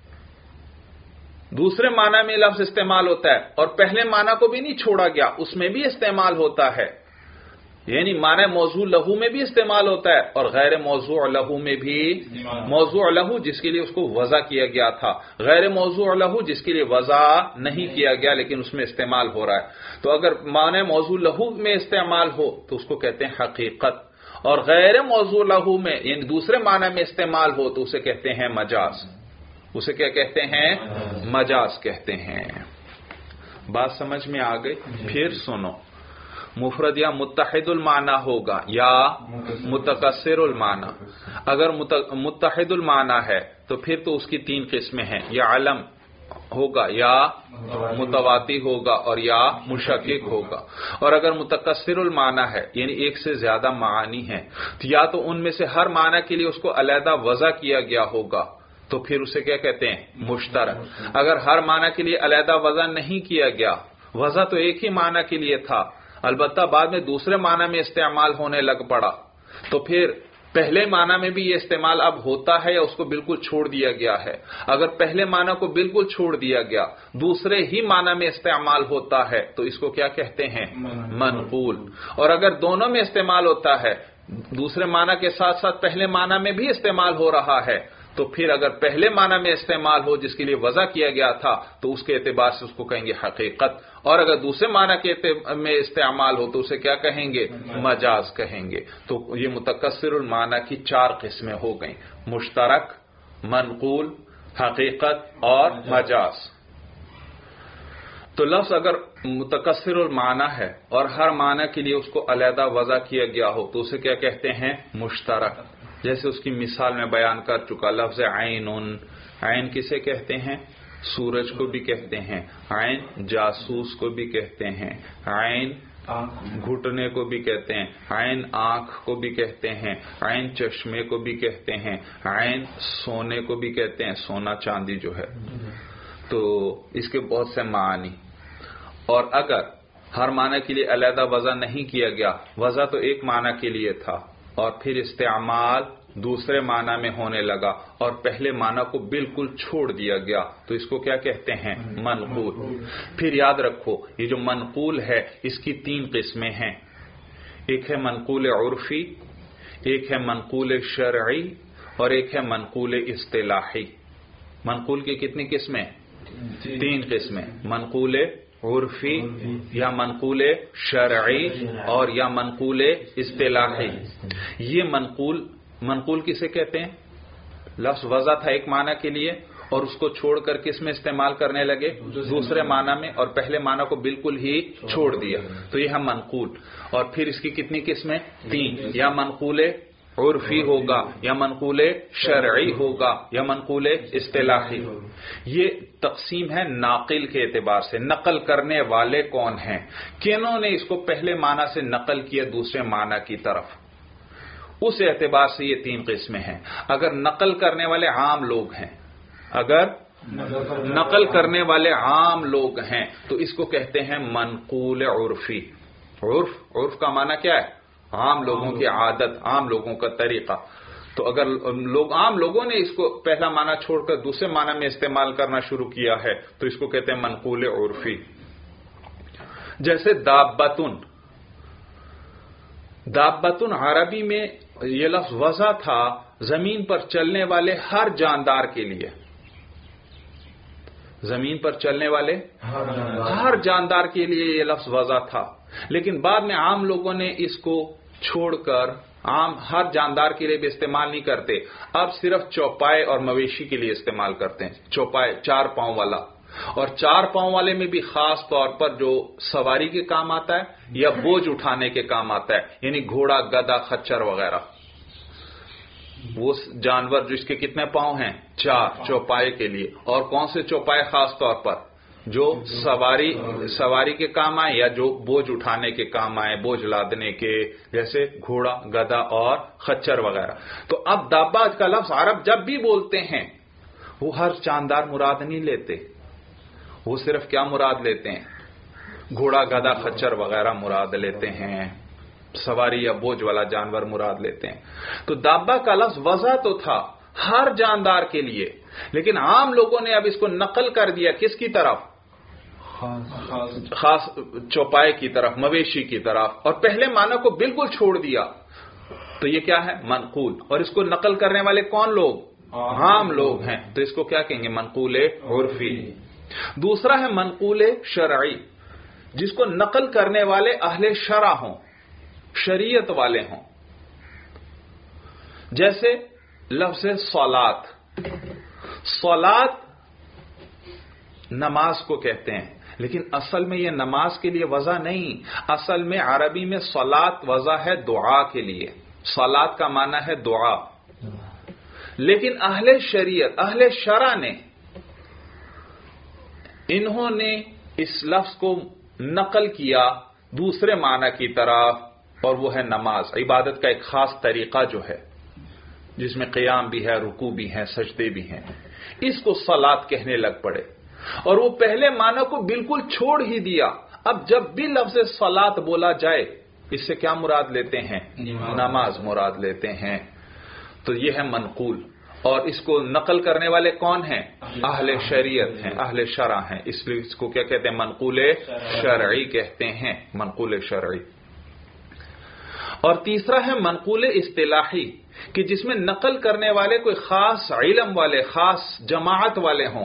Speaker 1: दूसरे माना में लफ्ज इस्तेमाल होता है और पहले माना को भी नहीं छोड़ा गया, उसमें भी इस्तेमाल होता है, यानी माना मौजू लहू में भी इस्तेमाल होता है और गैर मौजू लहू में भी, मौजू लहू जिसके लिए उसको वज़ा किया गया था, गैर मौजू लहू जिसके लिए वज़ा नहीं किया गया लेकिन उसमें इस्तेमाल हो रहा है, तो अगर माना मौजू लहू में इस्तेमाल हो तो उसको कहते हैं हकीकत, और गैर मौजू लहू में यानी दूसरे माना में इस्तेमाल हो तो उसे कहते हैं मजाज। उसे क्या कहते हैं? मजाज कहते हैं। बात समझ में आ गई? फिर सुनो, मुफरद या मुत्तहिदुल माना होगा या मुतकस्सिरुल माना। अगर मुत्तहिदुल माना है तो फिर तो उसकी तीन किस्में हैं, या अलम होगा या मुतवाती होगा और या मुशक्किक होगा। और अगर मुतकस्सिरुल माना है यानी एक से ज्यादा मानी है तो या तो उनमें से हर माना के लिए उसको अलहदा वज़ा किया गया होगा तो फिर उसे क्या कहते हैं? मुश्तरक। अगर हर माना के लिए अलहदा वज़ा नहीं किया गया, वज़ा तो एक ही माना के लिए था, अलबत्ता बाद में दूसरे माना में इस्तेमाल होने लग पड़ा, तो फिर पहले माना में भी ये इस्तेमाल अब होता है या उसको बिल्कुल छोड़ दिया गया है? अगर पहले माना को बिल्कुल छोड़ दिया गया, दूसरे ही माना में इस्तेमाल होता है तो इसको क्या कहते हैं? मनकूल। और अगर दोनों में इस्तेमाल होता है, दूसरे माना के साथ साथ पहले माना में भी इस्तेमाल हो रहा है, तो फिर अगर पहले माना में इस्तेमाल हो जिसके लिए वज़ा किया गया था तो उसके एतबार से उसको कहेंगे हकीकत, और अगर दूसरे माना के में इस्तेमाल हो तो उसे क्या कहेंगे? मजाज कहेंगे। तो ये मुतकस्सिरुल माना की चार किस्में हो गई, मुश्तरक, मनकूल, हकीकत और मजाज। तो लफ्ज अगर मुतकस्सिरुल माना है और हर माना के लिए उसको अलहदा वज़ा किया गया हो तो उसे क्या कहते हैं? मुश्तरक। जैसे उसकी मिसाल में बयान कर चुका, लफ्ज ऐनुन, ऐन किसे कहते हैं? सूरज को भी कहते हैं, ऐन जासूस को भी कहते हैं, ऐन घुटने को भी कहते हैं, ऐन आंख को भी कहते हैं, ऐन चश्मे को भी कहते हैं, ऐन सोने को भी कहते हैं, सोना चांदी जो है, तो इसके बहुत से मानी। और अगर हर माना के लिए अलहदा वज़ा नहीं किया गया, वज़ा तो एक माना के लिए था और फिर इस्तेमाल दूसरे माना में होने लगा और पहले माना को बिल्कुल छोड़ दिया गया, तो इसको क्या कहते हैं? मनकूल। फिर याद रखो, ये जो मनकूल है इसकी तीन किस्में हैं, एक है मनकूल उर्फी, एक है मनकूल शरई और एक है मनकूल इस्तिलाही। मनकूल की कितनी किस्में? तीन किस्में, मनकूल उर्फी या मनकूल शरई और या मनकूल इस्तिलाही। ये मनकूल किसे कहते हैं? लफ्ज वज़ा था एक माना के लिए और उसको छोड़कर किस में इस्तेमाल करने लगे? दूसरे माना में, और पहले माना को बिल्कुल ही छोड़ दिया, तो ये है मनकूल। और फिर इसकी कितनी किस्में? तीन, या मनकूल उर्फी होगा या मनकूल शरई होगा या मनकूल इस्तिलाही। ये तकसीम है नाकिल के एतबार से, नकल करने वाले कौन हैं, किन्होंने इसको पहले माना से नकल किया दूसरे माना की तरफ, उस एतबार से ये तीन किस्में हैं। अगर नकल करने वाले आम लोग हैं, अगर नकल करने वाले आम लोग हैं तो इसको कहते हैं मनकूल उर्फी। उर्फ का माना क्या है? आम लोगों की आदत, आम लोगों का तरीका। तो अगर आम लोगों ने इसको पहला माना छोड़कर दूसरे माना में इस्तेमाल करना शुरू किया है तो इसको कहते हैं मनकूल उर्फी। जैसे दाब्बतुन, दाब्बतुन अरबी में ये लफ्ज वज़ा था زمین پر چلنے والے ہر جاندار کے لیے، زمین پر چلنے والے ہر جاندار کے لیے یہ لفظ وضع تھا، لیکن بعد میں عام لوگوں نے اس کو چھوڑ کر عام ہر جاندار کے لیے بھی استعمال نہیں کرتے، اب صرف چوپائے اور مویشی کے لیے استعمال کرتے ہیں۔ چوپائے 4 پاؤں والا، اور 4 پاؤں والے میں بھی خاص طور پر جو سواری کے کام آتا ہے یا بوجھ اٹھانے کے کام آتا ہے، یعنی گھوڑا، گدھا، خچر وغیرہ، وہ جانور جس کے کتنے پاؤں ہیں؟ 4 چوپائے کے لیے۔ اور کون سے چوپائے خاص طور پر؟ جو سواری کے کام آئے یا جو بوجھ اٹھانے کے کام آئے، بوجھ لادنے کے، جیسے گھوڑا، گدھا اور خچر وغیرہ۔ تو اب دابہ کا لفظ عرب جب بھی بولتے ہیں وہ ہر جاندار مراد نہیں لیتے، وہ صرف کیا مراد لیتے ہیں؟ گھوڑا، گدھا، خچر وغیرہ مراد لیتے ہیں، سواری یا بوجھ والا جانور مراد لیتے ہیں۔ تو دابہ کا لفظ وضع تو تھا ہر جاندار کے لیے، لیکن عام لوگوں نے اب اس کو نقل کر دیا کس کی طرف؟ خاص چوپائے کی طرف، مویشی کی طرف، اور پہلے معنی کو بالکل چھوڑ دیا۔ تو یہ کیا ہے؟ منقول۔ اور اس کو نقل کرنے والے کون لوگ؟ عام لوگ ہیں، تو اس کو کیا کہیں گے؟ منقول عرفی۔ دوسرا ہے منقول شرعی، جس کو نقل کرنے والے اہل شرع ہوں، شریعت والے ہوں۔ جیسے لفظ صلات، صلات نماز کو کہتے ہیں، لیکن اصل میں یہ نماز کے لیے وضع نہیں، اصل میں عربی میں صلات وضع ہے دعا کے لیے، صلات کا معنی ہے دعا۔ لیکن اہل شریعت، اہل شرع نے، انہوں نے اس لفظ کو نقل کیا دوسرے معنی کی طرف، اور وہ ہے نماز، عبادت کا ایک خاص طریقہ جو ہے جس میں قیام بھی ہے، رکوع بھی ہے، سجدے بھی ہیں، اس کو صلات کہنے لگ پڑے، اور وہ پہلے معنی کو بالکل چھوڑ ہی دیا۔ اب جب بھی لفظ صلات بولا جائے اس سے کیا مراد لیتے ہیں؟ نماز مراد لیتے ہیں۔ تو یہ ہے منقول، اور اس کو نقل کرنے والے کون ہیں؟ اہل شریعت ہیں، اہل شرع ہیں، اس لیے اس کو کیا کہتے ہیں؟ منقول شرعی کہتے ہیں، منقول شرعی۔ اور تیسرا ہے منقول اصطلاحی، کہ جس میں نقل کرنے والے کوئی خاص علم والے، خاص جماعت والے ہوں،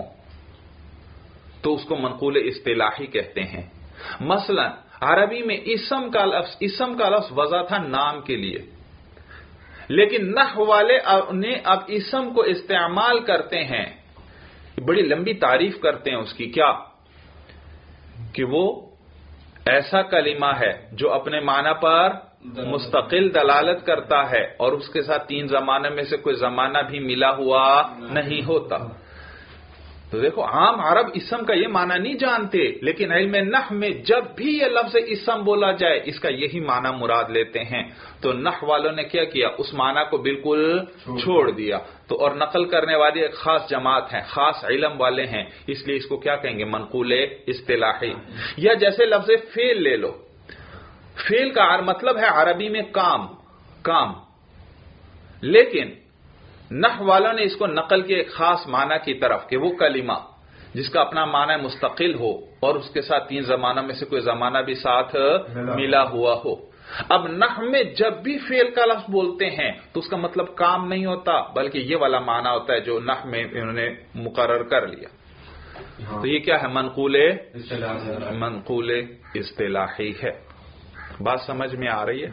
Speaker 1: تو اس کو منقول اصطلاحی کہتے ہیں۔ مثلا عربی میں اسم کا لفظ وضع تھا نام کے لیے، لیکن نحو والے نے اب اسم کو استعمال کرتے ہیں، بڑی لمبی تعریف کرتے ہیں اس کی، کیا کہ وہ ایسا کلمہ ہے جو اپنے معنی پر مستقل دلالت کرتا ہے، اور اس کے ساتھ 3 زمانے میں سے کوئی زمانہ بھی ملا ہوا نہیں ہوتا۔ تو دیکھو عام عرب اسم کا یہ معنی نہیں جانتے، لیکن علم نحو میں جب بھی یہ لفظ اسم بولا جائے اس کا یہی معنی مراد لیتے ہیں۔ تو نحو والوں نے کیا کیا؟ اس معنی کو بالکل چھوڑ دیا۔ تو اور نقل کرنے والی ایک خاص جماعت ہیں، خاص علم والے ہیں، اس لیے اس کو کیا کہیں گے؟ منقول اصطلاحی۔ یا جیسے لفظ فعل لے لو، فعل کا مطلب ہے عربی میں کام، لیکن نحو والوں نے اس کو نقل کے ایک خاص معنی کی طرف، کہ وہ کلمہ جس کا اپنا معنی مستقل ہو اور اس کے ساتھ 3 زمانوں میں سے کوئی زمانہ بھی ساتھ ملا ہوا ہو۔ اب نحو میں جب بھی فعل کا لفظ بولتے ہیں تو اس کا مطلب کام نہیں ہوتا، بلکہ یہ والا معنی ہوتا ہے جو نحو میں انہوں نے مقرر کر لیا۔ تو یہ کیا ہے؟ منقول اصطلاحی ہے۔ بات سمجھ میں آ رہی ہے؟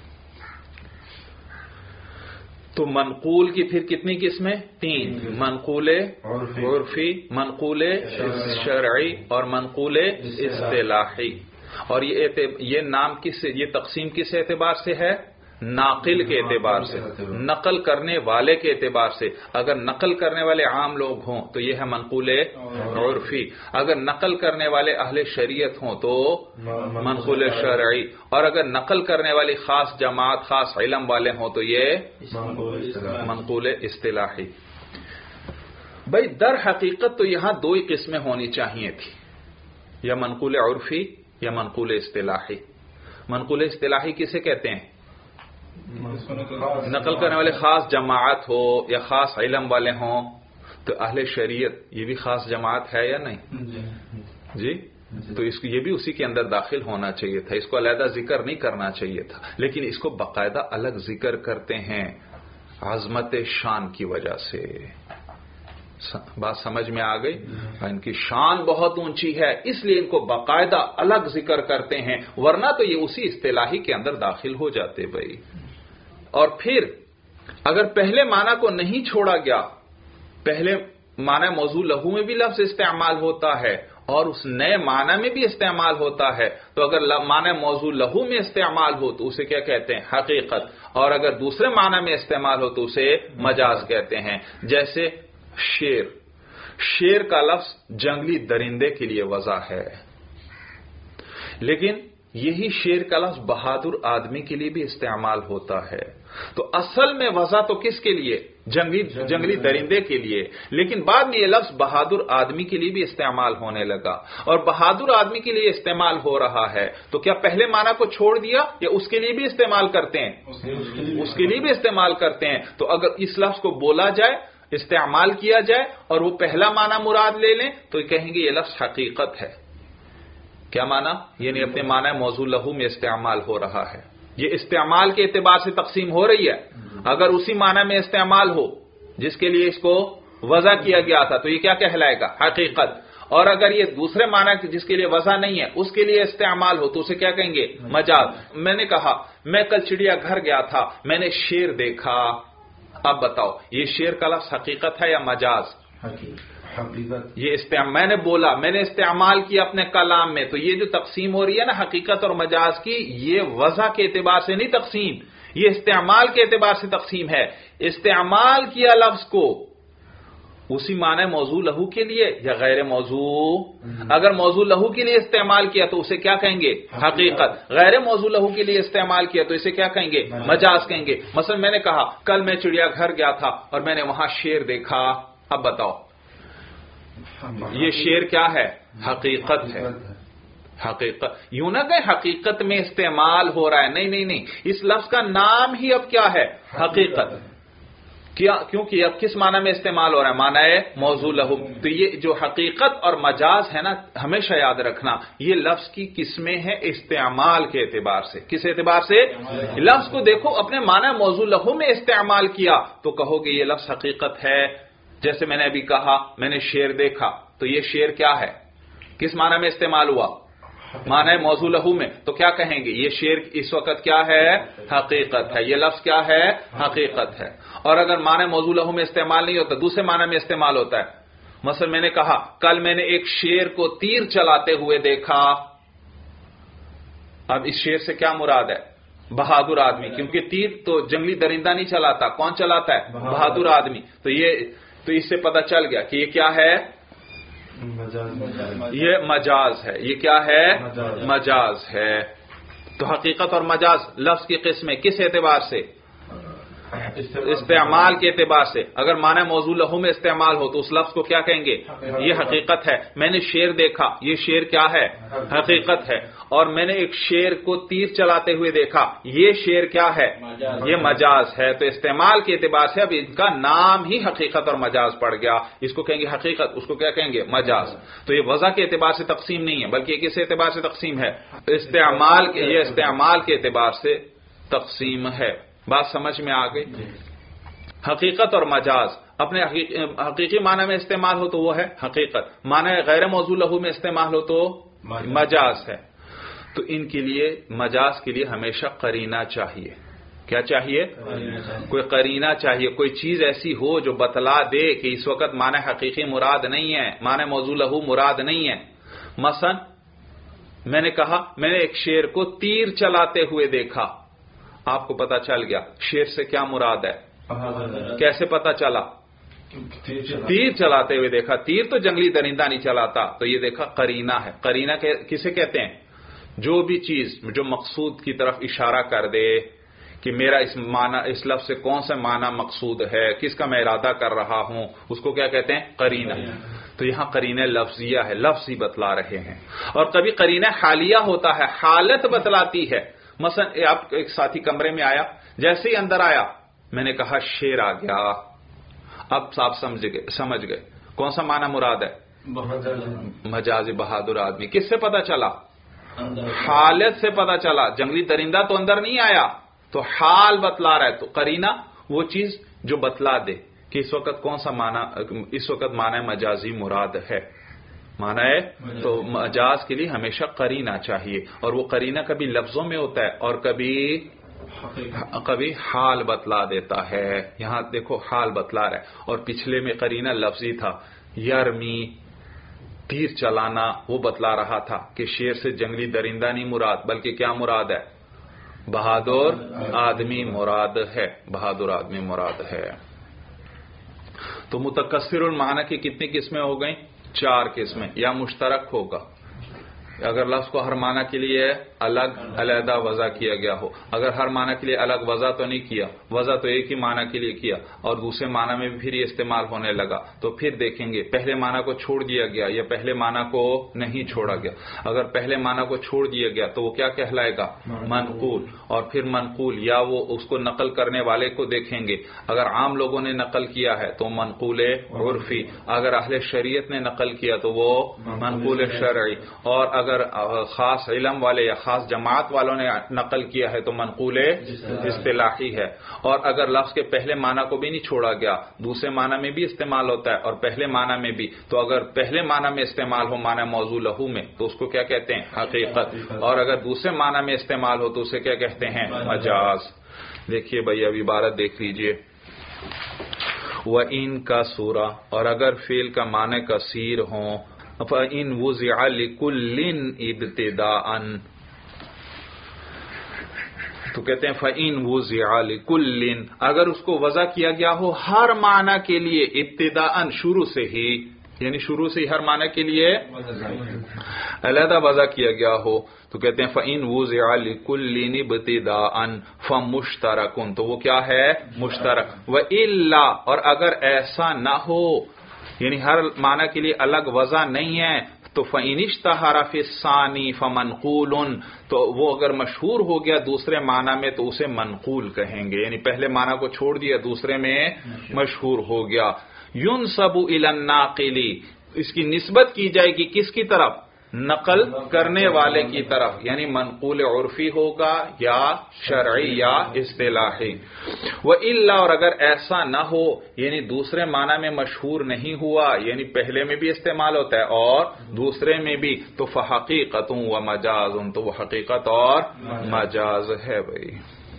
Speaker 1: تو منقول کی پھر کتنی قسمیں؟ 3، منقول عرفی، منقول شرعی اور منقول اصطلاحی۔ اور یہ نام یہ تقسیم کس اعتبار سے ہے؟ ناقل کے اعتبار سے، نقل کرنے والے کے اعتبار سے۔ اگر نقل کرنے والے عام لوگ ہوں تو یہ ہے منقول عرفی، اگر نقل کرنے والے اہل شریعت ہوں تو منقول شرعی، اور اگر نقل کرنے والی خاص جماعت، خاص علم والے ہوں تو یہ منقول اصطلاحی۔ بھائی در حقیقت تو یہاں 2 ہی قسمیں ہونی چاہیے تھی، یا منقول عرفی یا منقول اصطلاحی۔ منقول اصطلاحی کسے کہتے ہیں؟ نقل کرنے والے خاص جماعت ہو یا خاص علم والے ہوں۔ تو اہل شریعت یہ بھی خاص جماعت ہے یا نہیں؟ جی، تو اس کو یہ بھی اسی کے اندر داخل ہونا چاہیے تھا، اس کو علیحدہ ذکر نہیں کرنا چاہیے تھا، لیکن اس کو باقاعدہ الگ ذکر کرتے ہیں۔ عظمت شان کی وجہ سے. بات سمجھ میں آ گئی؟ ان کی شان بہت اونچی ہے اس لیے ان کو باقاعدہ الگ ذکر کرتے ہیں، ورنہ تو یہ اسی اصطلاحی کے اندر داخل ہو جاتے بھائی. اور پھر اگر پہلے معنی کو نہیں چھوڑا گیا، پہلے معنی موضوع لہو میں بھی لفظ استعمال ہوتا ہے اور اس نئے معنی میں بھی استعمال ہوتا ہے، تو اگر معنی موضوع لہو میں استعمال ہو تو اسے کیا کہتے ہیں؟ حقیقت. اور اگر دوسرے معنی میں استعمال ہو تو اسے مجاز کہتے ہیں. جیسے شیر کا لفظ جنگلی درندے کے لیے وضع ہے، لیکن یہی شیر کا لفظ بہادر آدمی کے لیے بھی استعمال ہوتا ہے. تو اصل میں وضع تو کس کے لیے؟ جنگلی درندے کے لیے، لیکن بعد میں یہ لفظ بہادر آدمی کے لیے بھی استعمال ہونے لگا. اور بہادر آدمی کے لیے استعمال ہو رہا ہے تو کیا پہلے معنی کو چھوڑ دیا یا اس کے لیے بھی استعمال کرتے ہیں؟ اس کے لیے بھی استعمال کرتے ہیں. تو اگر اس لفظ کو بولا جائے، استعمال کیا جائے اور وہ پہلا معنی مراد لے لیں تو کہیں گے یہ لفظ حقیقت ہے. کیا معنی؟ یعنی اپنے معنی موضوع لہو میں استعمال ہو رہا ہے. یہ استعمال کے اعتبار سے تقسیم ہو رہی ہے. اگر اسی معنی میں استعمال ہو جس کے لیے اس کو وضع کیا گیا تھا تو یہ کیا کہلائے گا؟ حقیقت. اور اگر یہ دوسرے معنی جس کے لیے وضع نہیں ہے اس کے لیے استعمال ہو تو اسے کیا کہیں گے؟ مجاز. میں نے کہا میں کل چڑیا گھر گیا تھا، میں نے شیر دیکھا. اب بتاؤ یہ شیر کا لفظ حقیقت ہے یا مجاز؟ حقیقت. یہ میں نے بولا، میں نے استعمال کیا اپنے کلام میں، تو یہ جو تقسیم ہو رہی ہے نا حقیقت اور مجاز کی، یہ وضع کے اعتبار سے نہیں تقسیم، یہ استعمال کے اعتبار سے تقسیم ہے. استعمال کیا لفظ کو اسی معنی موضوع لہو کے لیے یا غیر موضوع؟ اگر موضوع لہو کے لیے استعمال کیا تو اسے کیا کہیں گے؟ حقیقت. غیر موضوع لہو کے لیے استعمال کیا تو اسے کیا کہیں گے؟ مجاز کہیں گے. مثلا میں نے کہا کل میں چڑیا گھر گیا تھا اور میں نے وہاں شیر دیکھا. اب بتاؤ یہ شیر کیا ہے؟ حقیقت ہے. حقیقت یوں نہ کہ حقیقت میں استعمال ہو رہا ہے، نہیں، اس لفظ کا نام ہی اب کیا ہے؟ حقیقت. کیونکہ اب کس معنی میں استعمال ہو رہا ہے؟ معنی ہے موضوع لہو. تو یہ جو حقیقت اور مجاز ہے نا، ہمیشہ یاد رکھنا یہ لفظ کی قسمیں ہیں استعمال کے اعتبار سے. کس اعتبار سے؟ لفظ کو دیکھو اپنے معنی موضوع لہو میں استعمال کیا تو کہو گے یہ لفظ حقیقت ہے. جیسے میں نے ابھی کہا میں نے شیر دیکھا، تو یہ شیر کیا ہے؟ کس معنی میں استعمال ہوا؟ معنی موضوع لہو میں. تو کیا کہیں گے؟ یہ شیر اس وقت کیا ہے؟ حقیقت ہے. یہ لفظ کیا ہے؟ حقیقت ہے. اور اگر معنی موضوع لہو میں استعمال نہیں ہوتا، دوسرے معنی میں استعمال ہوتا ہے. مثلا میں نے کہا کل میں نے ایک شیر کو تیر چلاتے ہوئے دیکھا. اب اس شیر سے کیا مراد ہے؟ بہادر آدمی، کیونکہ تیر تو جنگلی درندہ نہیں چلاتا، کون چلاتا ہے؟ بہادر آدمی. تو اس سے پتہ چل گیا کہ یہ کیا ہے؟ یہ مجاز ہے. یہ کیا ہے؟ مجاز ہے. تو حقیقت اور مجاز لفظ کی قسمیں کس اعتبار سے؟ استعمال کے اعتبار سے. اگر معنی موضوع لہو میں استعمال ہو تو اس لفظ کو کیا کہیں گے؟ یہ حقیقت ہے. میں نے شیر دیکھا، یہ شیر کیا ہے؟ حقیقت ہے. اور میں نے ایک شیر کو تیر چلاتے ہوئے دیکھا، یہ شیر کیا ہے؟ یہ مجاز ہے. تو استعمال کے اعتبار سے اب ان کا نام ہی حقیقت اور مجاز پڑ گیا. اس کو کہیں گے حقیقت، اس کو کیا کہیں گے؟ مجاز. تو یہ وضع کے اعتبار سے تقسیم نہیں ہے بلکہ کس اعتبار سے تقسیم ہے؟ یہ استعمال کے اعتبار سے تقسیم ہے. بات سمجھ میں آ گئی؟ حقیقت اور مجاز اپنے حقیقی معنی میں استعمال ہو تو وہ ہے حقیقت، معنی غیر موضوع لہو میں استعمال ہو تو مجاز ہے. تو ان کے لیے مجاز کے لیے ہمیشہ قرینہ چاہیے. کیا چاہیے؟ کوئی قرینہ چاہیے، کوئی چیز ایسی ہو جو بتلا دے کہ اس وقت معنی حقیقی مراد نہیں ہے، معنی موضوع لہو مراد نہیں ہے. مثلا میں نے کہا میں نے ایک شیر کو تیر چلاتے ہوئے دیکھا. آپ کو پتا چل گیا شیر سے کیا مراد ہے. کیسے پتا چلا؟ تیر چلاتے ہوئے دیکھا. تیر تو جنگلی درندہ نہیں چلاتا. تو یہ دیکھا قرینہ ہے. قرینہ کسے کہتے ہیں؟ جو بھی چیز جو مقصود کی طرف اشارہ کر دے کہ میرا اس لفظ سے کون سا معنی مقصود ہے، کس کا میں ارادہ کر رہا ہوں، اس کو کیا کہتے ہیں؟ قرینہ. تو یہاں قرینہ لفظیہ ہے، لفظ ہی بتلا رہے ہیں. اور کبھی قرینہ حالیہ ہوتا ہے، حالت بتلاتی ہے. مثلا آپ ایک ساتھی کمرے میں آیا، جیسے ہی اندر آیا میں نے کہا شیر آ گیا. اب صاحب سمجھ گئے کون سا معنی مراد ہے؟ مجاز بہادر آدمی. کس سے پتا چلا؟ حالت سے پتا چلا. جنگلی درندہ تو اندر نہیں آیا، تو حال بتلا رہا ہے. تو قرینہ وہ چیز جو بتلا دے کہ اس وقت کون سا معنی، اس وقت معنی مجازی مراد ہے. معنی ہے تو مجاز کے لیے ہمیشہ قرینہ چاہیے، اور وہ قرینہ کبھی لفظوں میں ہوتا ہے اور کبھی حال بتلا دیتا ہے. یہاں دیکھو حال بتلا رہا ہے، اور پچھلے میں قرینہ لفظی تھا. یرمی تیر چلانا وہ بتلا رہا تھا کہ شیر سے جنگلی درندہ نہیں مراد، بلکہ کیا مراد ہے؟ بہادر آدمی مراد ہے، بہادر آدمی مراد ہے. تو متکثر المعنی کی کتنی قسمیں ہو گئیں؟ 4 قسمیں. یا مشترک ہوگا اگر لفظ کو ہر معنی کے لیے الگ علیحدہ وضع کیا گیا ہو. اگر ہر معنی کے لیے الگ وضع تو نہیں کیا، وضع تو ایک ہی معنی کے لیے کیا، اور دوسرے معنی میں بھی پھر یہ استعمال ہونے لگا، تو پھر دیکھیں گے پہلے معنی کو چھوڑ دیا گیا یا پہلے معنی کو نہیں چھوڑا گیا. اگر پہلے معنی کو چھوڑ دیا گیا تو وہ کیا کہلائے گا؟ منقول. اور پھر منقول یا وہ اس کو نقل کرنے والے کو دیکھیں گے. اگر عام لوگوں نے نقل کیا ہے تو منقول عرفی، اگر اہل شریعت نے نقل کیا تو وہ منقول شرعی، اور اگر خاص علم والے یا خاص جماعت والوں نے نقل کیا ہے تو منقول اصطلاحی ہے. اور اگر لفظ کے پہلے معنی کو بھی نہیں چھوڑا گیا، دوسرے معنی میں بھی استعمال ہوتا ہے اور پہلے معنی میں بھی، تو اگر پہلے معنی میں استعمال ہو معنی موضوع لہو میں تو اس کو کیا کہتے ہیں؟ حقیقت. اور اگر دوسرے معنی میں استعمال ہو تو اسے کیا کہتے ہیں؟ مجاز. دیکھیے بھائی اب عبارت دیکھ لیجئے. وَإِن کا سورہ، اور اگر فعل کا معنی کثیر ہوں، فَإِن وُزِعَ لِكُلٍّ ابْتِدَاءً، تو کہتے ہیں فَإِن وُزِعَ لِكُلٍّ، اگر اس کو وضع کیا گیا ہو ہر معنی کے لیے ابتداءً شروع سے ہی، یعنی شروع سے ہی ہر معنی کے لیے علیحدہ وضع کیا گیا ہو، تو کہتے ہیں فَإِن وُزِعَ لِكُلٍّ ابْتِدَاءً فَمُشْتَرَكٌ، تو وہ کیا ہے؟ مشترک. وَإِلَّا، اور اگر ایسا نہ ہو یعنی ہر معنی کے لیے الگ وضع نہیں ہے، تو فَإِنِ اشْتَهَرَ فِي الثَّانِي فَمَنْقُولٌ، تو وہ اگر مشہور ہو گیا دوسرے معنی میں تو اسے منقول کہیں گے، یعنی پہلے معنی کو چھوڑ دیا دوسرے میں مشہور ہو گیا. يُنْسَبُ إِلَى النَّاقِلِ، اس کی نسبت کی جائے گی کس کی طرف؟ نقل کرنے والے کی طرف، یعنی منقول عرفی ہوگا یا شرعی یا اصطلاحی. وَإِلَّا، اور اگر ایسا نہ ہو یعنی دوسرے معنی میں مشہور نہیں ہوا، یعنی پہلے میں بھی استعمال ہوتا ہے اور دوسرے میں بھی، تو فحقیقت و مجاز، تو وہ حقیقت اور مجاز ہے. بھائی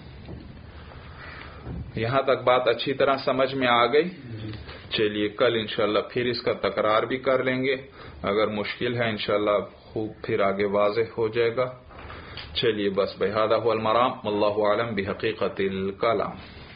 Speaker 1: یہاں تک بات اچھی طرح سمجھ میں آ گئی. چلیے کل انشاءاللہ پھر اس کا تکرار بھی کر لیں گے، اگر مشکل ہے انشاءاللہ خوب پھر آگے واضح ہو جائے گا. چلیے بس بہذا هو المرام، واللہ اعلم بحقیقت الکلام.